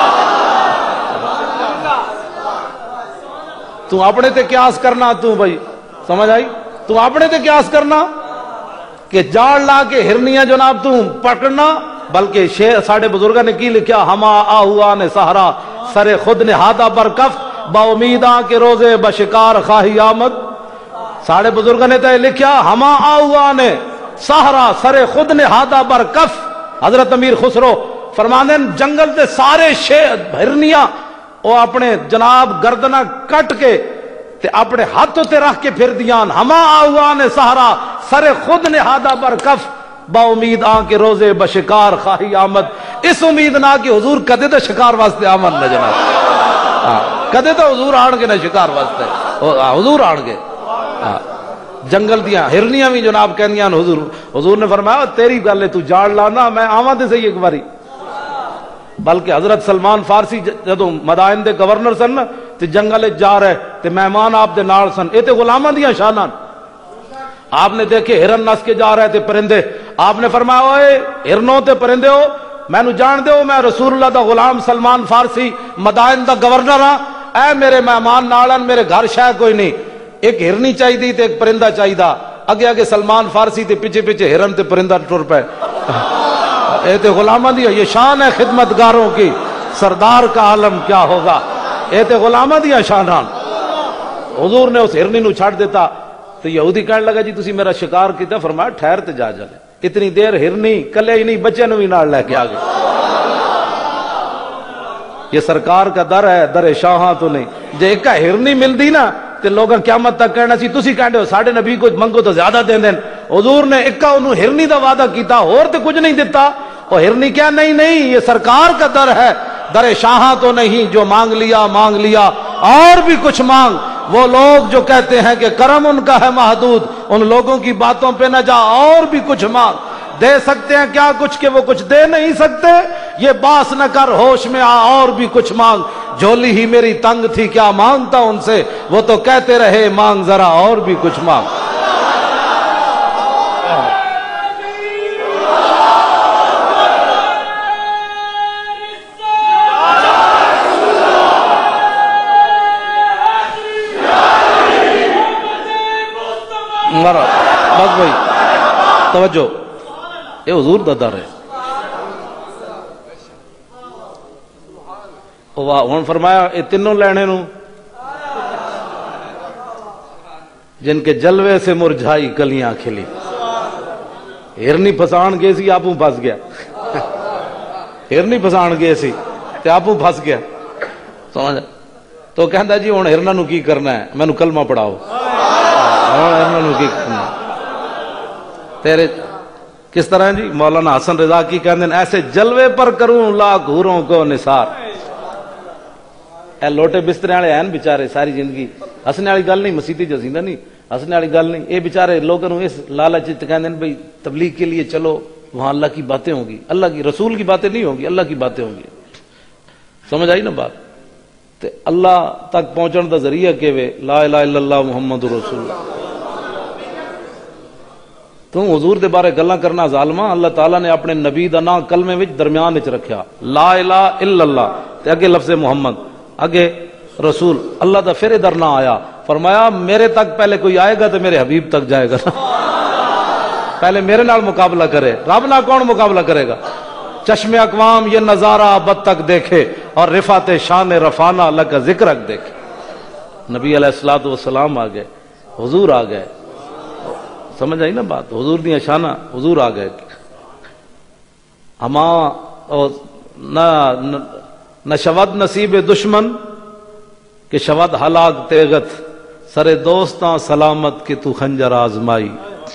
تو اپنے تے قیاس کرنا، تو بھائی سمجھ آئی؟ تو اپنے تے قیاس کرنا کہ جاڑ لا کے ہرنیاں جناب تو پکڑنا، بلکہ شیخ ساڑھے بزرگاں نے کی لکھیا ہما آہوا نے سہرا سر خود نے ہاتھا پر کف با امیداں کے روزے بشکار خواہی آمد۔ ساڑھے بزرگاں نے تے لکھیا ہما آہوا نے سہرا سر خود نے ہاتھا پر کف۔ حضرت امیر خسرو فرماندے جنگل تے سارے شیر ہرنیاں وہ اپنے جناب گردنا کٹ کے تے اپنے ہاتھوں تے رکھ کے پھر دیان، ہما آہوان سہرا سر خود نے ہادہ بر کف با امید آن کے روزے بشکار خواہی آمد۔ اس امید نہ کہ حضور کدے تے شکار واسطے آمد نہ جناب، کدے تے حضور آن کے نہ شکار واسطے حضور آن کے۔ جنگل دیاں ہرنیاں بھی جناب کہندیاں حضور حضور نے فرمایا تیری گل ہے تو جاڑ لانا، میں آواں تے صحیح ایک باری۔ بلکہ حضرت سلمان فارسی جدوں مدائن دے گورنر سن تے جنگل جا رہے تے مہمان آپ دے نال سن، یہ تے غلاماں دیاں شاناں۔ آپ نے دیکھے ہرن نس کے جا رہے تھے پرندے، آپ نے فرمایا اوئے ہرنوں تے پرندے ہو میں نو جان دے ہو، میں رسول اللہ دا غلام سلمان فارسی مدائن دا گورنر ہاں، اے میرے مہمان نالن میرے گھر شہ کوئی نہیں، ایک ہرنی چاہی دی تے ایک پرندہ چاہی دا، اگے اگے سلمان فارسی تے پیچھے پیچھے ہرن تے پرندہ ٹر پے۔ اے تے غلاماں دی یہ شان ہے خدمتگاروں کی، سردار کا عالم کیا ہوگا، اے تے غلاماں دی شاناں۔ حضور نے اس ہرنی نو چھڑ دیتا تو یہودی کہنے لگا جی تسی میرا شکار کیتا، فرمایا ٹھہر تے جا جلے، اتنی دیر ہرنی کلے ہی نہیں بچے نو بھی نال لے کے آ گئے۔ یہ سرکار کا در ہے، در شاہاں تو نہیں، جے ایک ہرنی ملدی نا تے لوگاں قیامت تک کہنا سی تسی کہندے ہو ساڈے نبی کو منگو تو زیادہ دین دین، حضور نے اکا انہوں ہرنی دا وعدہ کیتا اور تے کچھ نہیں دیتا، اور ہرنی کیا نہیں نہیں یہ سرکار کا در ہے، در شاہاں تو نہیں، جو مانگ لیا مانگ لیا اور بھی کچھ مانگ۔ وہ لوگ جو کہتے ہیں کہ کرم ان کا ہے محدود، ان لوگوں کی باتوں پہ نہ جا، اور بھی کچھ مانگ، دے سکتے ہیں کیا کچھ کہ وہ کچھ دے نہیں سکتے، یہ باس نہ کر ہوش میں آ اور بھی کچھ مانگ، جھولی ہی میری تنگ تھی کیا مانگتا ان سے، وہ تو کہتے رہے مانگ ذرا اور بھی کچھ مانگ۔ بس بھائی توجہ، یہ حضور دا در ہے۔ ہوں فرمایا یہ تینوں لینے نو جن کے جلوے سے مرجھائی کلیاں کھلی، ہرنی پھسان گئے سی آپوں پھس گیا، ہرنی پھسان گئے سی تے آپوں پھس گیا، سمجھ تو کہندا جی ہوں ہرنا نو کی کرنا ہے، مینوں کلمہ پڑھاؤ، ہرنا نو کی کرنا تیرے کس طرح جی؟ مولانا حسن رضا کی کہندے ہیں ایسے جلوے پر کروں لاکھ حوروں کو نثار۔ اے لوٹے بسترے والے ہیں بیچارے ساری زندگی، ہسنے والی گل نہیں، مسیتی جزیندہ نہیں، ہسنے والی گل نہیں، یہ بیچارے لوگوں اس لالچ کہندے ہیں بھئی تبلیغ کے لیے چلو وہاں اللہ کی باتیں ہوں گی، اللہ کی رسول کی باتیں نہیں ہوں گی، اللہ کی باتیں ہوں گی۔ سمجھ آئی نا بات؟ تے اللہ تک پہنچن دا ذریعہ کہ وے لا الہ الا اللہ محمد رسول اللہ۔ تو حضور دے بارے گلاں کرنا ظالماں، اللہ تعالیٰ نے اپنے نبی دا نام کلمے وچ درمیان وچ رکھیا، لا الہ الا اللہ تے اگے لفظ محمد، اگے رسول، اللہ دا پھر ادھر نہ آیا، فرمایا میرے تک پہلے کوئی آئے گا تو میرے حبیب تک جائے گا، پہلے میرے نال مقابلہ کرے، رب نال کون مقابلہ کرے گا؟ چشم اقوام یہ نظارہ ابد تک دیکھے اور رفعت شان رفانہ اللہ کا ذکر دیکھے۔ نبی علیہ الصلوۃ والسلام آ گئے، حضور آ گئے، سمجھ آئی نا بات؟ حضور دیا شانہ حضور آ گئے، ہما نہ شود نصیب دشمن کہ شود ہلاک تیغت، سرے دوستاں سلامت کہ تو خنجر آزمائی۔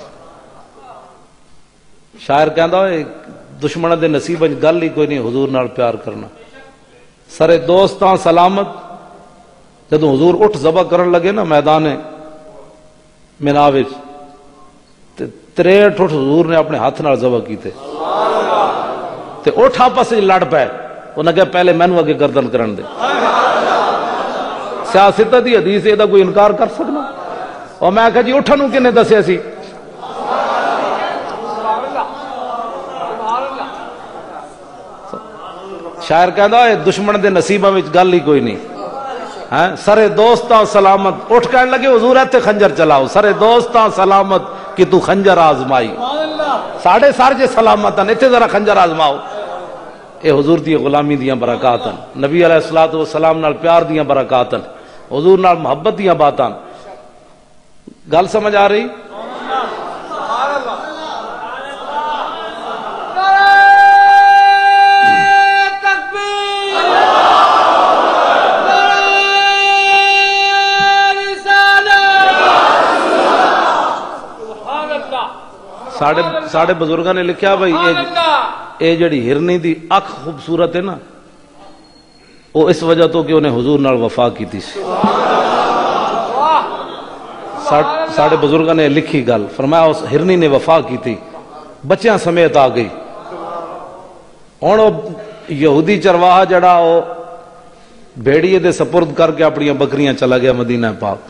شاعر کہندا ہے دشمنوں دے نصیب گل ہی کوئی نہیں حضور نال پیار کرنا، سرے دوستاں سلامت۔ جدوں حضور اٹھ ذبح کرن لگے نا میدان مینا وچ، تریٹھ اٹھ حضور نے اپنے ہاتھ نال ذبح کیتے، تے اٹھ آپس وچ لڑ پے، انہاں کہا پہلے مینوں اگے گردن کرن دے۔ سیاست دی حدیث یہ کوئی انکار کر سکنا؟ اور میں کہا جی اٹھن نوں کنے دسیا سی؟ شاعر کہندا ہے دشمن دے نصیباں وچ گل ہی کوئی نہیں، ہاں سرے دوستاں سلامت، اٹھ کہنے لگے حضور ایتھے خنجر چلاؤ، سرے دوستاں سلامت کہ تو خنجر آزمائی، ساڑھے سار جے سلامت ہیں ایتھے ذرا خنجر آزماؤ۔ اے حضور دی غلامی دیاں برکات ہیں، نبی علیہ الصلوۃ والسلام نال پیار دیاں برکات ہیں، حضور نال محبت دیاں باتاں۔ گل سمجھ آ رہی؟ ساڑھے بزرگاں نے لکھیا بھائی اے جڑی ہرنی دی اکھ خوبصورت ہے نا، وہ اس وجہ تو کہ انہیں حضور نال وفا کی تھی۔ ساڑھے بزرگاں نے لکھی گل، فرمایا اس ہرنی نے وفا کی تھی، بچیاں سمیت آ گئی۔ ہن یہودی چرواہا جڑا وہ بھیڑیے دے سپرد کر کے اپنی بکریاں چلا گیا مدینہ پاک۔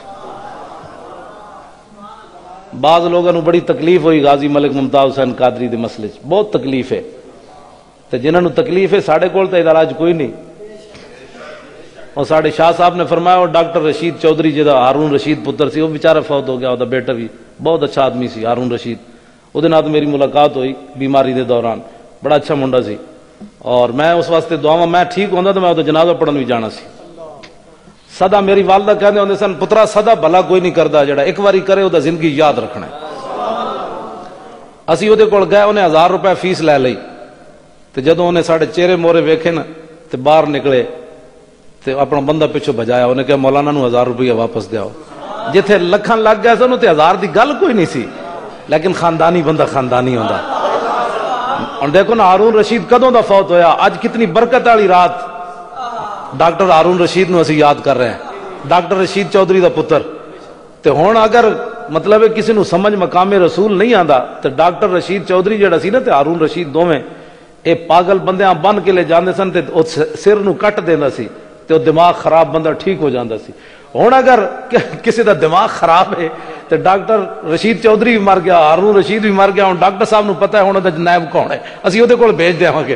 بعض لوگوں بڑی تکلیف ہوئی غازی ملک ممتاز حسین قادری دے مسئلے چ، بہت تکلیف ہے، تو جنہوں نے تکلیف ہے ساڑھے کول تو علاج کوئی نہیں۔ اور ساڑھے شاہ صاحب نے فرمایا اور ڈاکٹر رشید چودھری جہاں ہارون رشید پتر سی، وہ بیچارہ فوت ہو گیا، وہ بیٹا بھی بہت اچھا آدمی سی ہارون رشید، وہ میری ملاقات ہوئی بیماری دے دوران، بڑا اچھا منڈا سی، اور میں اس واسطے دعاواں میں ٹھیک ہوندا تو میں تو جنازہ پڑھن بھی جانا سی۔ سدا میری والدہ کہندے ہوندے سن پترا سدا بھلا کوئی نہیں کردا، جڑا ایک واری کرے وہ زندگی یاد رکھنا ہے۔ اسی وہ کول گئے، انہیں ہزار روپے فیس لے لئی، تو جدوں انہیں ساڑھے چہرے مورے ویکھے نا تو باہر نکلے تو اپنا بندہ پیچھے بجایا، انہیں کہا مولانا نو ہزار روپیہ واپس دیاؤ۔ جتھے لکھاں لگ گئے سن تے ہزار دی گل کوئی نہیں سی، لیکن خاندانی بندہ خاندانی ہوندا۔ اور دیکھو نا ہارون رشید کدوں دا فوت ہویا، آج کتنی برکت والی رات، ڈاکٹر ہارون رشید نو اسی یاد کر رہے ہیں، ڈاکٹر رشید چودھری دا پتر۔ تے ہن اگر مطلب ہے کسی نو سمجھ مقام رسول نہیں آندا تو ڈاکٹر رشید چودھری جڑا سی نا تے ہارون رشید دوویں اے پاگل بندیاں بن کے لے جاندے سن تے او سر نو کٹ دیندا سی تے دماغ خراب بندہ ٹھیک ہو جاندہ سی۔ ہون اگر کسی دا دماغ خراب ہے تو ڈاکٹر رشید چودھری بھی مر گیا، ہارون رشید بھی مر گیا، ہوں ڈاکٹر صاحب نو پتہ ہے ہوں دا نائب کون ہے، اسی وہ کول بھیج دیا گے۔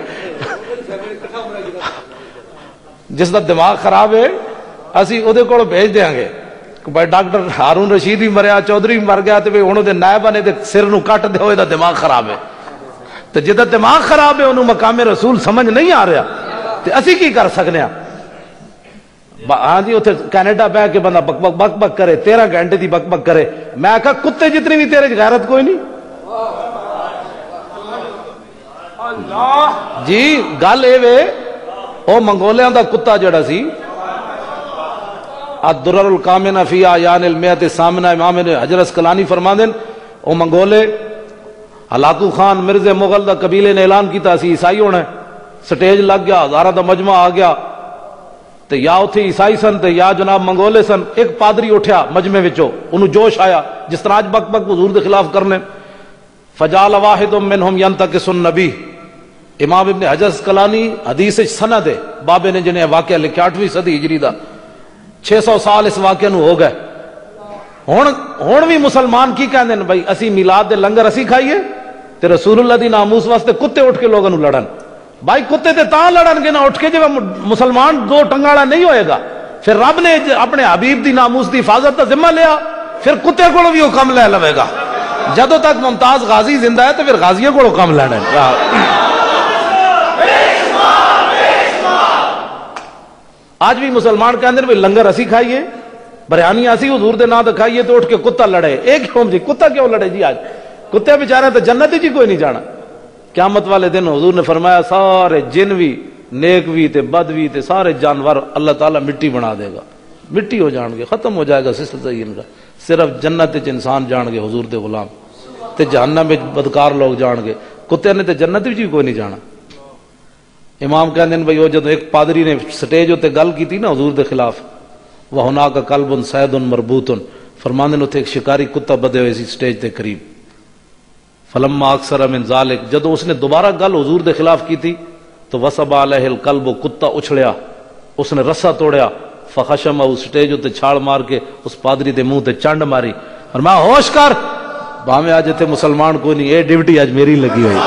جس دا دماغ خراب ہے اسی وہ کول بھیج دیا گے، بھائی ڈاکٹر ہارون رشید بھی مریا، چودھری بھی مر گیا، تو ہوں دے نائب نے سر نو کٹ دے ہوئے دا دماغ خراب ہے۔ تو جدا دماغ خراب ہے انہوں مقام رسول سمجھ نہیں آ رہا، تو اسی کی کر سکنے ہیں؟ ہاں جی اتنے کینیڈا بہ کے بندہ بک بک بک بک کرے، تیرہ گھنٹے دی بک بک کرے، میں کہا کتے جتنی بھی تیرے غیرت کوئی نہیں۔ جی گل اے وے او منگولیاں دا کتا جڑا سی الدرر الکامنہ فی اعیان المئۃ الثامنہ، امام حجر اسقلانی فرما دین او منگولے ہلاکو خان مرزا مغل دا قبیلے نے اعلان کیتا سی عیسائی ہونا، سٹیج لگ گیا، ہزارہ دا مجمع آ گیا، تو یا اتھے عیسائی سن تے یا جناب منگولے سن۔ ایک پادری اٹھیا مجمع وچوں، انہوں جوش آیا جس طرح آج بک بک حضور دے خلاف کرنے، فجعل واحد منہم ینتقص النبی۔ امام ابن حجر اسقلانی حدیث سند ہے، بابے نے جنہیں واقعہ لکھا آٹھویں صدی ہجری دا، چھ سو سال اس واقعہ نو ہو گئے۔ ہون ہون بھی مسلمان کی کہندے ہیں بھائی اسی میلاد دے لنگر اسی کھائیے تے رسول اللہ دی ناموس واسطے کتے اٹھ کے لوگوں لڑن۔ بھائی کتے تے تاں لڑن گے نہ اٹھ کے، جب مسلمان دو ٹنگاڑا نہیں ہوئے گا، پھر رب نے اپنے حبیب دی ناموس دی حفاظت کا ذمہ لیا، پھر کتے کو بھی حکم لے لوے گا۔ جدوں تک ممتاز غازی زندہ ہے تو پھر غازیوں کو حکم لینا ہے۔ آج بھی مسلمان کہندے ہیں لنگر اسی کھائیے، بریانی اسی حضور دے نام تے کھائیے، تو اٹھ کے کتا لڑے۔ ایک کیوں جی کتا کیوں لڑے جی؟ آج کتے بیچارے تو جنت ہی جی کوئی نہیں جانا۔ قیامت والے دن حضور نے فرمایا سارے جن بھی نیک بھی تے بد بھی تے سارے جانور اللہ تعالیٰ مٹی بنا دے گا، مٹی ہو جان گے، ختم ہو جائے گا سلسلہ ان کا۔ صرف جنت وچ انسان جان گے حضور دے غلام، تے جہنم وچ بدکار لوگ جان گے۔ کتے نے تے جنت وچ بھی کوئی نہیں جانا۔ امام کہندے ہیں بھائی وہ جدوں ایک پادری نے سٹیج تے گل کیتی نا حضور دے خلاف، وَهُنَاكَ قَلْبٌ صَيْدٌ مَرْبُوطٌ، فرماندے نے اتنے ایک شکاری کتا بدے ہوئے سی سٹیج تے قریب۔ فلما اکثر من ذالک، جدوں اس نے دوبارہ گل حضور دے خلاف کی تھی تو وصب علیہ القلب، کتا اچھڑیا، اس نے رسا توڑیا، فخشم، اس سٹیج تے چھال مار کے اس پادری دے منہ تے چنڈ ماری، اور میں ہوش کر باویں اج تے مسلمان کوئی نہیں، اے ڈیوٹی اج میری لگی ہوئی۔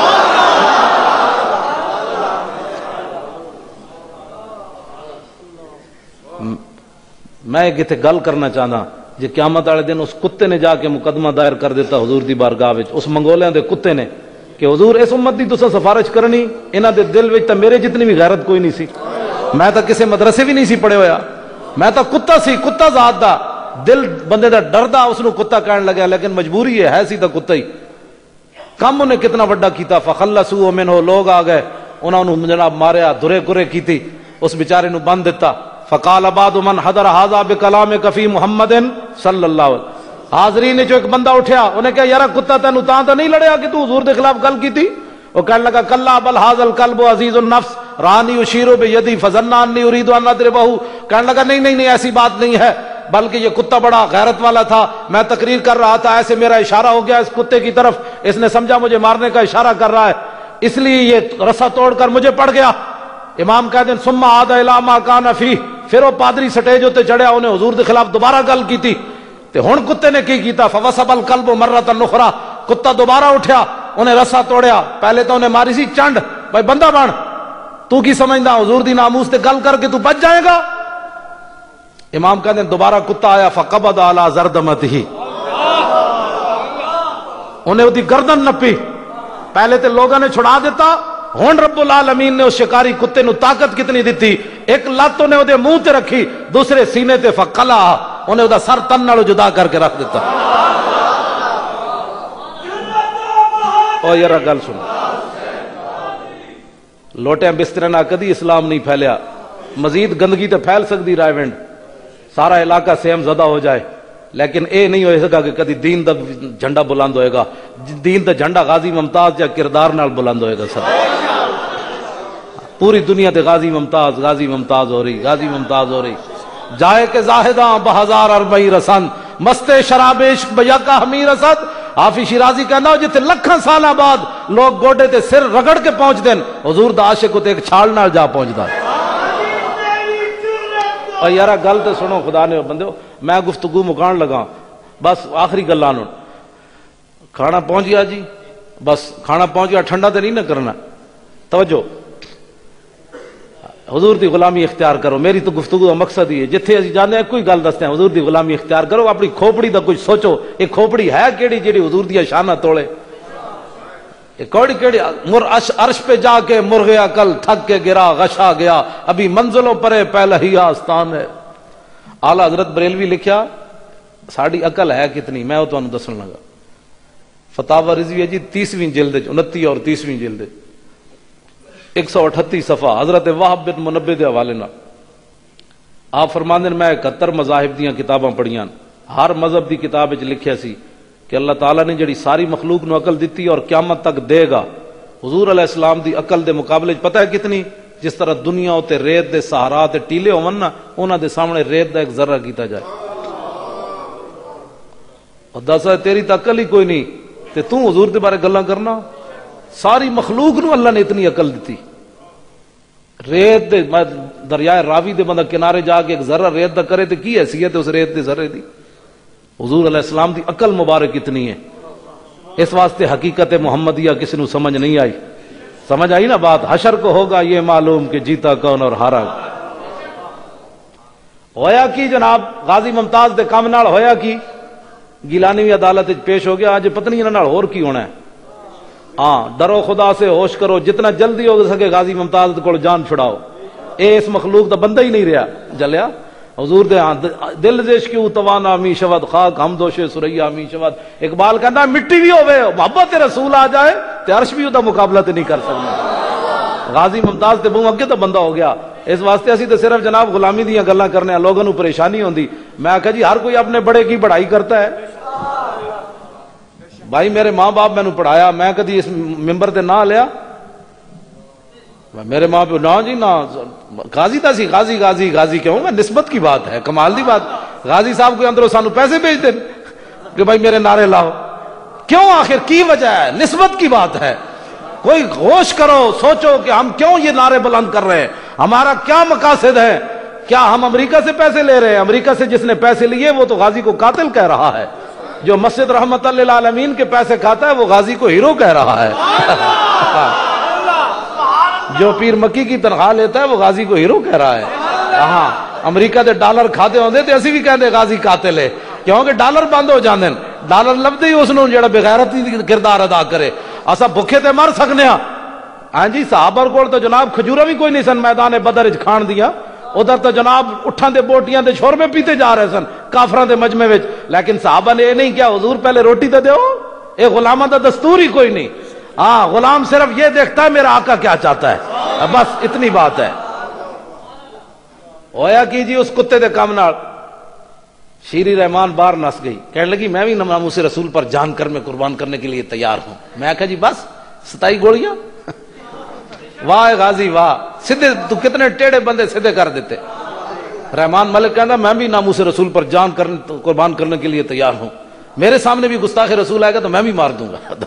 میں کتے گل کرنا چاہنا، جی قیامت والے دن اس کتے نے جا کے مقدمہ دائر کر دیتا حضور دی بارگاہ وچ، اس منگولیاں دے کتے نے، کہ حضور اس امت دی تساں سفارش کرنی، انہاں دے دل وچ تے میرے جتنی بھی غیرت کوئی نہیں سی، میں تو کسے مدرسے بھی نہیں سی پڑھے ہویا، میں تو کتا سی، کتا ذات دا، دل بندے دا ڈردا اس نو کتا کہن لگا، لیکن مجبوری ہے، ہے سی تو کتا ہی۔ کم انہیں کتنا بڑا کیتا، فخلصوا منہ، لوگ آ گئے انہاں نو جناب ماریا، دھرے کرے کیتی، اس بیچارے نو بند دیتا۔ فقال بعد من حضر هذا بکلامک فی محمد صلی اللہ علیہ وسلم، حاضرین نے جو ایک بندہ اٹھیا، انہیں کہا یارا کتا تینوں تاں تو نہیں لڑیا کہ تو حضور دے خلاف گل کی تھی؟ وہ کہنے لگا کلا بل ھذا الکلب عزیز النفس رانی اشیر بیدی فظن انی اريد ان اضربہ، کہنے لگا نہیں نہیں نہیں ایسی بات نہیں ہے، بلکہ یہ کتا بڑا غیرت والا تھا، میں تقریر کر رہا تھا، ایسے میرا اشارہ ہو گیا اس کتے کی طرف، اس نے سمجھا مجھے مارنے کا اشارہ کر رہا ہے، اس لیے یہ رسا توڑ کر مجھے پڑ گیا۔ امام کہتے ہیں ثم عاد الی ما کان فیہ پھر وہ پادری سٹیج ہوتے چڑھیا، انہیں حضور کے خلاف دوبارہ گل کی تھی تے ہن کتے نے کی کیتا، فوسب القلب مرۃ اخرى، کتا دوبارہ اٹھیا، انہیں رسا توڑیا، پہلے تو انہیں ماری سی چنڈ، بھائی بندہ بن، تو کی سمجھدا حضور دی ناموس تے گل کر کے تو بچ جائے گا؟ امام کہتے ہیں دوبارہ کتا آیا، فقبض علی زردمتہ، انہیں وہ دی گردن نپی، پہلے تے لوگوں نے چھڑا دیتا، ہن رب العالمین نے اس شکاری کتے نو طاقت کتنی دیتی، ایک لت انہیں وہ منہ تے رکھی، دوسرے سینے تے فقلا، انہیں وہ سر تن نالو جدا کر کے رکھ دیتا۔ او یارا گل سن، لوٹیاں بسترے نہ کدی اسلام نہیں پھیلیا، مزید گندگی تے پھیل سکتی رائے ونڈ، سارا علاقہ سیم زدہ ہو جائے، لیکن اے نہیں ہوئے سکا کہ کدی دین دا جھنڈا بلند ہوئے گا، دین دا جھنڈا غازی ممتاز یا کردار نال بلند ہوئے گا۔ سب پوری دنیا تے غازی ممتاز غازی ممتاز ہو رہی، غازی ممتاز ہو رہی، جائے کہ زاہداں بہزار اربئی رسن، مستے شراب عشق بیا کا حمیر اسد۔ حافظ شیرازی کہنا ہو جتے لکھاں سالاں بعد لوگ گوڈے تے سر رگڑ کے پہنچ دین، حضور دا عاشق تے ایک چھال نال جا پہنچدا۔ اور یارا گل تے سنو خدا نے بندو، میں گفتگو مکان لگا، بس آخری گلاں نوں، کھانا پہنچ گیا جی، بس کھانا پہنچ گیا، ٹھنڈا تے نہیں نہ کرنا، توجہ، حضور دی غلامی اختیار کرو۔ میری تو گفتگو کا مقصد ہی ہے، جتھے اسی جانے ہیں کوئی گل دستے ہیں، حضور دی غلامی اختیار کرو، اپنی کھوپڑی دا کچھ سوچو، یہ کھوپڑی ہے کیڑی جیڑی حضور دی شانہ توڑے؟ یہ کوڑی کیڑی مر عرش پہ جا کے مرغ عقل تھک کے گرا غشا گیا، ابھی منزلوں پرے پہلا ہی آستان ہے۔ اعلیٰ حضرت بریلوی لکھیا ساڑی عقل ہے کتنی، میں وہ تمہیں دسن لگا، فتاوی رضویہ جی تیسویں جلد، انتی اور تیسویں جلد، ایک سو اٹھتی صفحہ، حضرت وہب بن منبہ دے حوالے نال آپ فرماندے میں اکہتر مذاہب دیاں کتاباں پڑھیاں، ہر مذہب دی کتاب وچ لکھیا سی کہ اللہ تعالیٰ نے جڑی ساری مخلوق نو عقل دیتی اور قیامت تک دے گا، حضور علیہ السلام دی عقل دے مقابلے پتہ ہے کتنی؟ جس طرح دنیا تے ریت دے صحرا تے ٹیلے ہون نا، انہاں دے سامنے ریت دا ایک ذرہ کیتا جائے، اور دسا تیری تو عقل ہی کوئی نہیں تے تو حضور دے بارے گلاں کرنا؟ ساری مخلوق نو اللہ نے اتنی عقل دیتی، ریت دے دریائے راوی دے بندہ کنارے جا کے ایک ذرہ ریت دا کرے تے کی حیثیت ہے اس ریت دے ذرے دی؟ حضور علیہ السلام دی عقل مبارک اتنی ہے، اس واسطے حقیقت محمدیہ کسی نو سمجھ نہیں آئی، سمجھ آئی نا بات؟ حشر کو ہوگا یہ معلوم کہ جیتا کون اور ہارا ہویا کی جناب، غازی ممتاز دے کام نال ہویا کی، گیلانی عدالت پیش ہو گیا، آج پتہ نہیں انہاں نال ہور کی ہونا ہے۔ ہاں ڈرو خدا سے، ہوش کرو، جتنا جلدی ہو سکے غازی ممتاز کو جان چھڑاؤ، اے اس مخلوق دا بندہ ہی نہیں رہا جلیا، حضور دے ہاں دل دیش کیوں توانا می شود، خاک ہم دوشے سریا می شود۔ اقبال کہتا ہے مٹی بھی ہوئے محبت رسول آ جائے تے عرش بھی دا مقابلہ تے نہیں کر سکنا۔ غازی ممتاز تے بہوں اگے تو بندہ ہو گیا، اس واسطے اسی تے صرف جناب غلامی دیاں گلاں کرنے ہیں، لوگوں نو پریشانی ہوندی۔ میں کہا جی ہر کوئی اپنے بڑے کی بڑائی کرتا ہے، بھائی میرے ماں باپ میں نے پڑھایا، میں کدی اس ممبر تے نہ لیا، میرے ماں پہ نہ جی نہ غازی تا سی، غازی غازی غازی کیوں؟ میں نسبت کی بات ہے، کمال دی بات، غازی صاحب کوئی اندروں سانو پیسے بھیج دیں کہ بھائی میرے نعرے لاؤ، کیوں؟ آخر کی وجہ ہے؟ نسبت کی بات ہے، کوئی ہوش کرو، سوچو کہ ہم کیوں یہ نعرے بلند کر رہے ہیں، ہمارا کیا مقاصد ہے؟ کیا ہم امریکہ سے پیسے لے رہے ہیں؟ امریکہ سے جس نے پیسے لیے وہ تو غازی کو قاتل کہہ رہا ہے، جو مسجد رحمت للعالمین کے پیسے کھاتا ہے وہ غازی کو ہیرو کہہ رہا ہے، جو پیر مکی کی تنخواہ لیتا ہے وہ غازی کو ہیرو کہہ رہا ہے۔ ہاں امریکہ دے ڈالر کھاتے ہوندے تے اسی بھی کہندے غازی قاتل ہے، کیونکہ ڈالر بند ہو جاندے، ڈالر لبدے ہی اس نوں جڑا بغیرتی کردار ادا کرے، اسا بھکھے تے مر سکنے ہاں۔ ہاں جی صحابہ کول تو جناب کھجورا بھی کوئی نہیں سن میدان بدر وچ کھان دیا، ادھر تو جناب اٹھاں دے بوٹیاں دے چھورمے پیتے جا رہے سن کافراں دے مجمع وچ، لیکن صحابہ نے یہ نہیں کیا حضور پہلے روٹی تے دیو، اے غلاماں دا دستور ہی کوئی نہیں۔ ہاں غلام صرف یہ دیکھتا ہے میرا آقا کیا چاہتا ہے، بس اتنی بات ہے۔ ہویا کی جی اس کتے دے کام نال شیری رحمان باہر نس گئی، کہنے لگی میں بھی ناموس رسول پر جان کر میں قربان کرنے کے لیے تیار ہوں۔ میں کہا جی بس ستائی گولیاں، واہ غازی واہ، سیدھے تو کتنے ٹیڑے بندے سیدھے کر دیتے۔ رحمان ملک کہنا میں بھی ناموس رسول پر جان کرنے قربان کرنے کے لیے تیار ہوں، میرے سامنے بھی گستاخ رسول آئے گا تو میں بھی مار دوں گا۔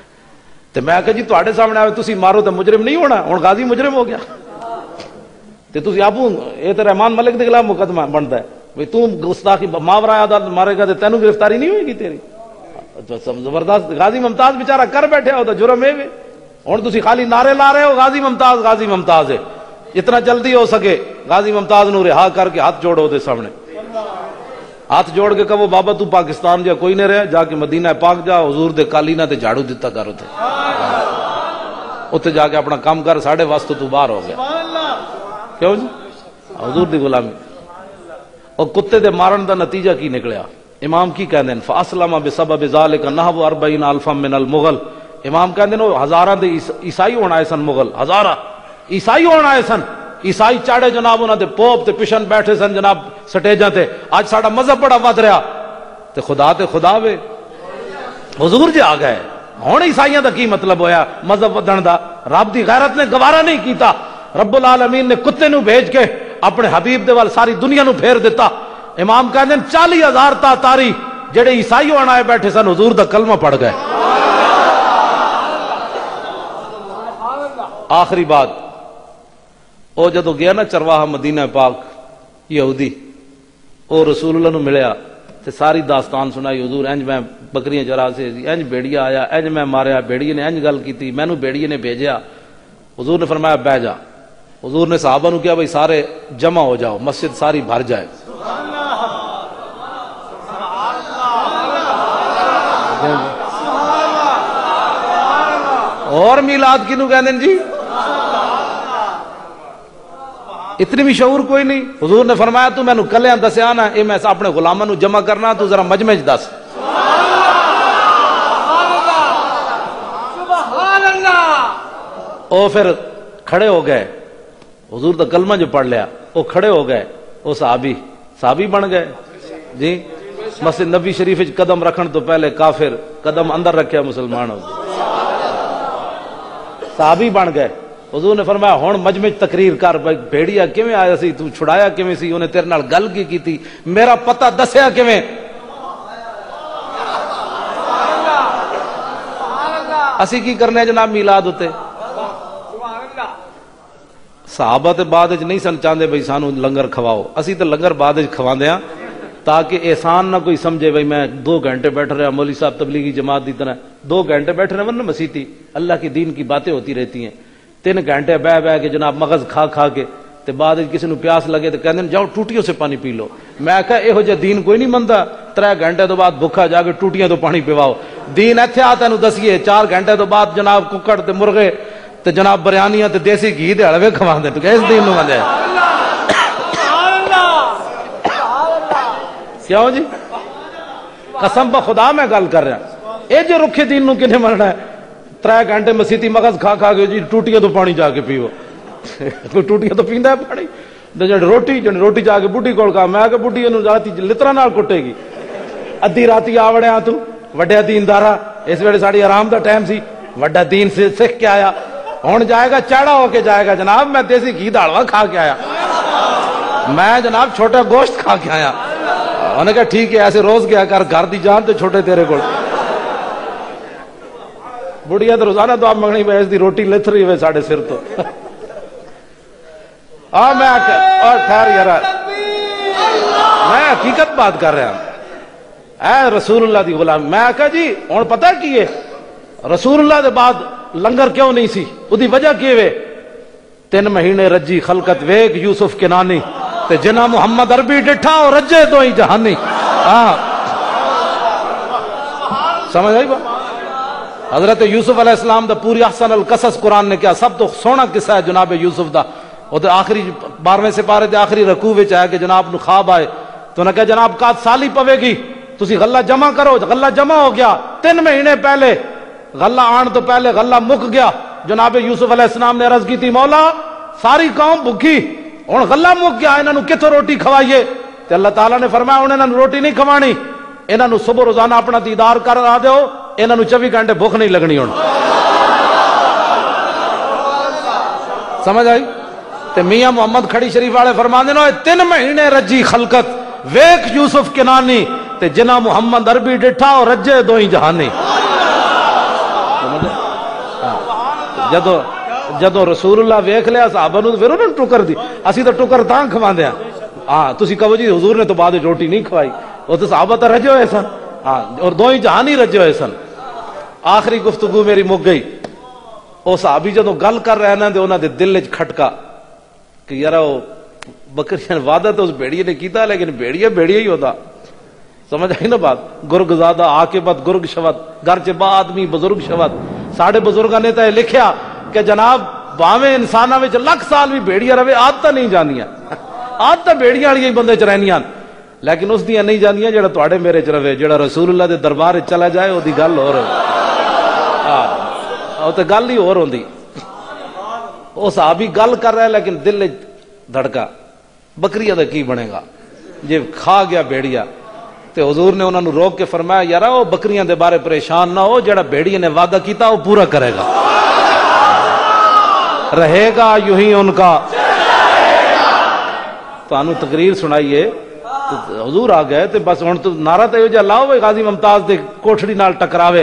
تو میں کہا جی تواڈے سامنے آئے تسی مارو تو مجرم نہیں ہونا، ہن غازی مجرم ہو گیا۔ تو تے تسی آپو یہ تو رحمان ملک دے خلاف مقدمہ بنتا ہے بھئی تو گستاخی ماورا عدالت مارے گا تے تینوں گرفتاری نہیں ہوئے گی تیری. زبردست. غازی ممتاز بیچارہ کر بیٹھے ہو تو جرم ہے ہوں تسی خالی نعرے لا رہے ہو غازی ممتاز غازی ممتاز ہے. اتنا جلدی ہو سکے غازی ممتاز نو رہا کر کے ہاتھ جوڑو دے سامنے, ہاتھ جوڑ کے کہو بابا تو پاکستان جا کوئی نہیں رہے, جا کے مدینہ پاک جا, حضور دے کالینا تے جھاڑو دیتا کرو تے اتنے جا کے اپنا کام کر, ساڑھے واسطے تو باہر ہو گیا. کیوں جی حضور دی غلامی. اور کتے دے مارن دا نتیجہ کی نکلیا؟ امام کی کہندے ہیں فاسلم بسبب ذالک نحو اربعین الفا من المغل. امام کہندے ہیں ہزاراں دے عیسائی ہونا ہے سن, مغل ہزارہ عیسائی ہونا ہے سن. عیسائی چاڑے جناب انہاں دے پوپ تے پچھن بیٹھے سن جناب سٹیجاں تے. اج ساڈا مذہب بڑا ود رہا تے خدا تے خدا وے حضور جی آ گئے. ہن عیسائیاں دا کی مطلب ہویا مذہب ودن دا؟ رب دی غیرت نے گوارا نہیں کیتا. رب العالمین نے کتے نو بھیج کے اپنے حبیب دے وال ساری دنیا نو پھیر دیتا. امام کہندے ہیں چالی ہزار تا تاری جڑے عیسائی ہونا آئے بیٹھے سن حضور دا کلمہ پڑھ گئے. آخری بات, او جدو گیا نا چرواہا مدینہ پاک یہودی, او رسول اللہ نو ملیا تے ساری داستان سنائی. حضور انج میں بکریاں چرا سے, انج بیڑیا آیا, انج میں ماریا, بیڑیے نے انج گل کیتی, مینوں بیڑیے نے بھیجیا. حضور نے فرمایا بہ جا. حضور نے صحابہ نو کیا بھائی سارے جمع ہو جاؤ, مسجد ساری بھر جائے. اور میلاد کنو کہندے جی؟ اتنی بھی شعور کوئی نہیں. حضور نے فرمایا تو مینوں کلیاں دسیا نا, اے میں اپنے غلاماں نو جمع کرنا, تو ذرا مجمع وچ دس. او پھر کھڑے ہو گئے, حضور دا کلمہ جو پڑھ لیا, وہ کھڑے ہو گئے. وہ صحابی صحابی بن گئے جی. مسجد نبی شریف وچ قدم رکھن تو پہلے کافر, قدم اندر رکھیا مسلمان ہو گئے, صحابی بن گئے. حضور نے فرمایا ہن مجمع تقریر کر, بھائی بھیڑیا کیویں آیا سی, تو چھڑایا کیویں سی, انہیں تیرے نال گل کی کیتی, میرا پتہ دسیا کیویں؟ اسی کی کرنے جناب میلاد ہوتے؟ صحابہ تے بعد وچ نہیں سن چاہندے بھئی سانو لنگر کھواؤ, اسی تے لنگر بعد وچ کھواندے ہاں تاکہ احسان نہ کوئی سمجھے بھئی میں دو گھنٹے بیٹھ رہا, مولوی صاحب تبلیغی جماعت دی طرح دو گھنٹے بیٹھ رہے ورنہ مسیتی اللہ کی دین کی باتیں ہوتی رہتی ہیں. تین گھنٹے بہ بہ کے جناب مغز کھا کھا کے تے بعد کسی نو پیاس لگے تو کہندے جاؤ ٹوٹیوں سے پانی پی لو. میں کہا یہو جہ دین کوئی نہیں منتا, ترے گھنٹے تو بعد بھکھا جا کے ٹوٹیاں تو پانی پیواؤ. دین ایتھے آ تینوں دسیے چار گھنٹے تو بعد جناب ککڑ تے مرغے تے جناب بریانیاں تے دیسی گھی دے حلوے کھواندے, تو کہ اس دین نو مندے کیوں جی؟ قسم بخدا میں گل کر رہا, اے جو رکھے دین نو کنے مرنا ہے؟ ترے گھنٹے مسیتی مغز کھا کھا کے جی ٹوٹیاں تو پانی جا کے پیو. کوئی ٹوٹیاں تو پیندا ہے پانی؟ جڑ روٹی جڑ روٹی جا کے بڈھی کول کہا, میں کہ بڈھی نو راتی لترا نال کٹے گی, ادھی راتی آ وڑیا تو وڈیا دیندارا, اس ویلے ساڈی آرام دا ٹائم سی, وڈا دین سے سکھ کے آیا, ہن جائے گا چاڑا ہو کے جائے گا جناب میں دیسی گھی دا حلوہ کھا کے آیا, میں جناب چھوٹا گوشت کھا کے آیا. انہوں نے کہا ٹھیک ہے ایسے روز گیا کر, گھر دی جان تے چھوٹے تیرے کول. بڑھیا تو روزانہ دعا منگنی پہ اس دی روٹی لتھ رہی ہوئے ساڑھے سر تو. آ میں اور ٹھہر یار, میں حقیقت بات کر رہا ہوں, اے رسول اللہ دی غلام. میں کہا جی ہن پتہ کی ہے رسول اللہ دے بعد لنگر کیوں نہیں سی؟ اودی وجہ کی وے؟ تین مہینے رجی خلقت ویگ یوسف کنانی تے جنا محمد عربی ڈٹھا اور رجے تو ہی جہانی. ہاں سمجھ آئی بات؟ حضرت یوسف علیہ السلام دا پوری احسن القصص قرآن نے کیا سب تو سونا قصہ ہے جناب یوسف دا. وہ تو آخری بارہویں سپارے دے آخری رکوع وچ آیا کہ جناب نو خواب آئے تو نے کہا جناب کات سالی پوے گی, تسی غلہ جمع کرو. غلہ جمع ہو گیا, تین مہینے پہلے غلہ آن تو پہلے غلہ مک گیا. جناب یوسف علیہ السلام نے عرض کی تھی مولا ساری قوم بھوکی, ہن غلہ مک گیا, انہاں نو کتھوں روٹی کھوائیے؟ تے اللہ تعالیٰ نے فرمایا انہاں نو روٹی نہیں کھوانی, انہاں نو صبح روزانہ اپنا دیدار کرا دیو, انہاں نو چوبی گھنٹے بھوک نہیں لگنی. ہن سمجھ آئی؟ تے میاں محمد کھڑی شریف والے فرماندے نے تین مہینے رجی خلقت ویک یوسف کنانی تے جنا محمد عربی ڈٹھا اور رجے دو ہی جہانی. جدو جدو رسول اللہ ویکھ لیا صحابہ نو پھر انہوں نے ٹکر دی، اسی تو ٹکر تاں کھواندے ہیں ہاں تسی کہو جی حضور نے تو بعد روٹی نہیں کھوائی، وہ تو صحابہ تو رجے ہوئے سن ہاں اور دو ہی جہان ہی رجے ہوئے سن۔ آخری گفتگو میری مک گئی، وہ صحابی جدو گل کر رہے نا تے انہاں دے دل وچ کھٹکا کہ یار وہ بکریاں وعدہ تو اس بھیڑیے نے کیتا لیکن بھیڑیے بھیڑیے ہی ہوتا، سمجھ آئی نا بات؟ گرگ زادہ عاقبت گرگ شود، گھر چ با آدمی بزرگ شود۔ ساڑھے بزرگاں نے تو لکھیا کہ جناب باویں انساناں وچ لاکھ سال بھی بھیڑیاں رہے عادتاں نہیں جانیاں، عادتاں بھیڑیاں والیاں ہی بندے چ رہنیاں، لیکن اس دیاں نہیں جانیاں جڑا تواڈے میرے چ رہے، جڑا رسول اللہ دے دربار وچ چلا جائے او دی گل ہور ہاں او تے گل ہی ہور ہوندی۔ او صحابی گل کر رہا ہے لیکن دل وچ دھڑکا بکریاں دا کی بنے گا جے کھا گیا بھیڑیا، تے حضور نے انہوں نے روک کے فرمایا یار وہ بکریاں دے بارے پریشان نہ ہو، جڑا بھیڑیے نے وعدہ کیتا وہ پورا کرے گا، رہے گا یوں ہی ان کا۔ تو انہوں تقریر سنائیے حضور آ گئے تے بس ہن تو نعرہ تے ہو جا لاؤ بھائی غازی ممتاز دے کوٹھڑی نال ٹکراوے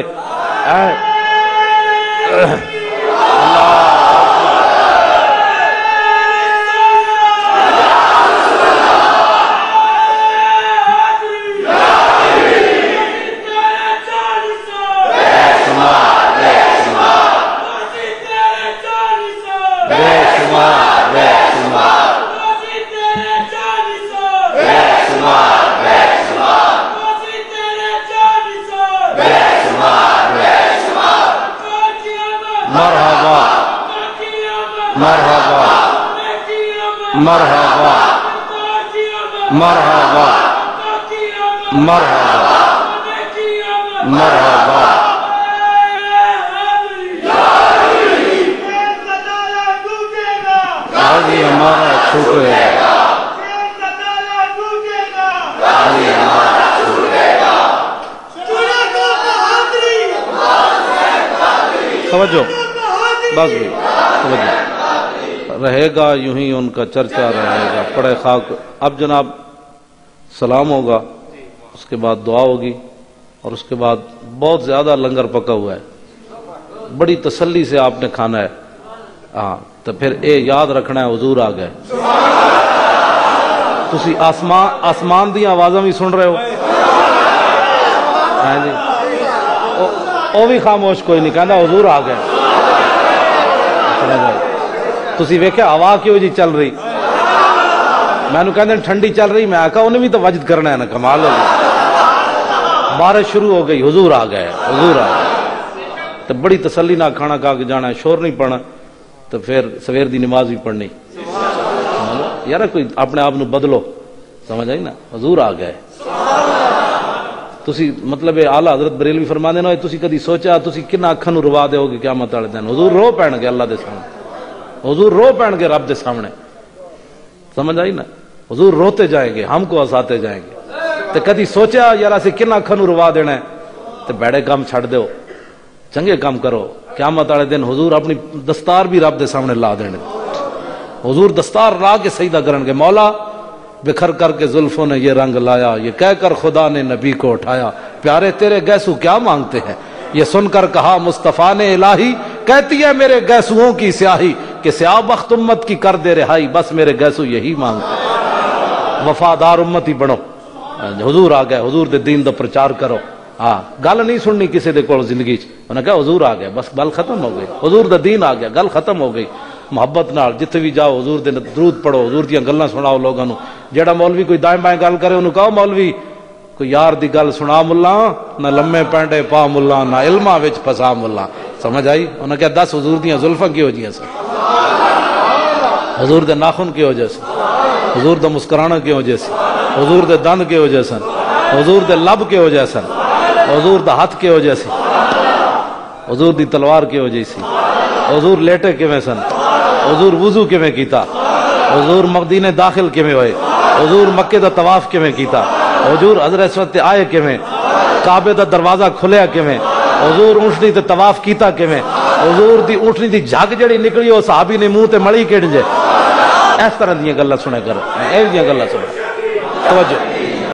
مرحبا مرحبا مرحبا مرحبا حاجی ہمارا شکر ہے، توجہ بس بھی توجہ، رہے گا یوں ہی ان کا چرچا رہے گا، پڑے خاک۔ اب جناب سلام ہوگا، اس کے بعد دعا ہوگی اور اس کے بعد بہت زیادہ لنگر پکا ہوا ہے، بڑی تسلی سے آپ نے کھانا ہے ہاں۔ تو پھر اے یاد رکھنا ہے حضور آ گئے، تسی آسمان آسمان دی آوازاں بھی سن رہے ہو ہاں جی، او بھی خاموش کوئی نہیں کہندا حضور آ گئے۔ تسی ویکھیا ہوا کیوں جی چل رہی، میں نو کہندے ٹھنڈی چل رہی، میں آکھا انہیں بھی تو وجد کرنا ہے نا، کمال ہو گئی، بارش شروع ہو گئی، حضور آ گئے حضور آ گئے۔ تو بڑی تسلی نہ کھانا کھا کے جانا ہے، شور نہیں پڑنا، تو پھر سویر دی نماز بھی پڑھنی یار، کوئی اپنے آپ نو بدلو، سمجھ آئی نا، حضور آ گئے۔ تسی مطلب اعلیٰ حضرت بریلوی فرماندے نا، تسی کدی سوچا تسی کنا اکھاں نو روا دے ہو گے قیامت والے دن؟ حضور رو پین گے اللہ دے سامنے، حضور رو پین گے رب دے سامنے، سمجھ آئی نا، حضور روتے جائیں گے، ہم کو ہساتے جائیں گے۔ تو کدی سوچا یار اسے کنا اکھاں نو روا دینا ہے؟ تو بیڑے کام چھڑ دیو، چنگے کام کرو، قیامت والے دن حضور اپنی دستار بھی رب دے سامنے لا دینے، حضور دستار لا کے سجدہ کرن گے، مولا بکھر کر کے زلفوں نے یہ رنگ لایا، یہ کہہ کر خدا نے نبی کو اٹھایا، پیارے تیرے گیسو کیا مانگتے ہیں؟ یہ سن کر کہا مصطفیٰ نے الہی، کہتی ہے میرے گیسوؤں کی سیاہی کہ سیاہ بخت امت کی کر دے رہائی، بس میرے گیسو یہی مانگتے ہیں، وفادار امتی بنو۔ حضور آ گئے، حضور دے دین دا پرچار کرو ہاں، گل نہیں سننی کسی دے کول زندگی چ، انہوں نے کہا حضور آ گئے، بس گل ختم ہو گئی، حضور دا دین آ گیا، گل ختم ہو گئی۔ محبت نال جتھے بھی جاؤ حضور دے درود پڑھو، حضور دیاں گلاں سناؤ لوگاں نو، جیڑا مولوی کوئی دائیں بائیں گل کرے انہوں کہو مولوی کوئی یار دی گل سنا ملا، نہ لمے پینڈے پا ملا، نہ علماں وچ پھسا ملا، سمجھ آئی؟ انہوں نے کہا دس حضور دیاں زلفاں کی ہو جیاں سن، حضور دے ناخن کی وجہ سے، حضور دا مسکرانا کی وجہ سے، حضور دے دند کی وجہ سے، حضور دے لب کی وجہ سے، حضور دا ہاتھ کی وجہ سے، حضور دی تلوار کی وجہ سے، حضور لیٹے کیویں سن، حضور وضو کیویں کیتا، حضور مدینے داخل کیویں ہوئے، حضور مکے دا طواف کیویں کیتا، حضور حضرت اسود آئے کیویں، کعبے دا دروازہ کھلیا کیویں، حضور اونٹنی تے طواف کیتا کیویں، حضور دی اونٹنی دی جھگ جڑی نکلی او صحابی نے منہ تے مڑی کیڑ جے، اس طرح دیاں گلاں سنے کرو، اے جیاں گلاں سنو، توجہ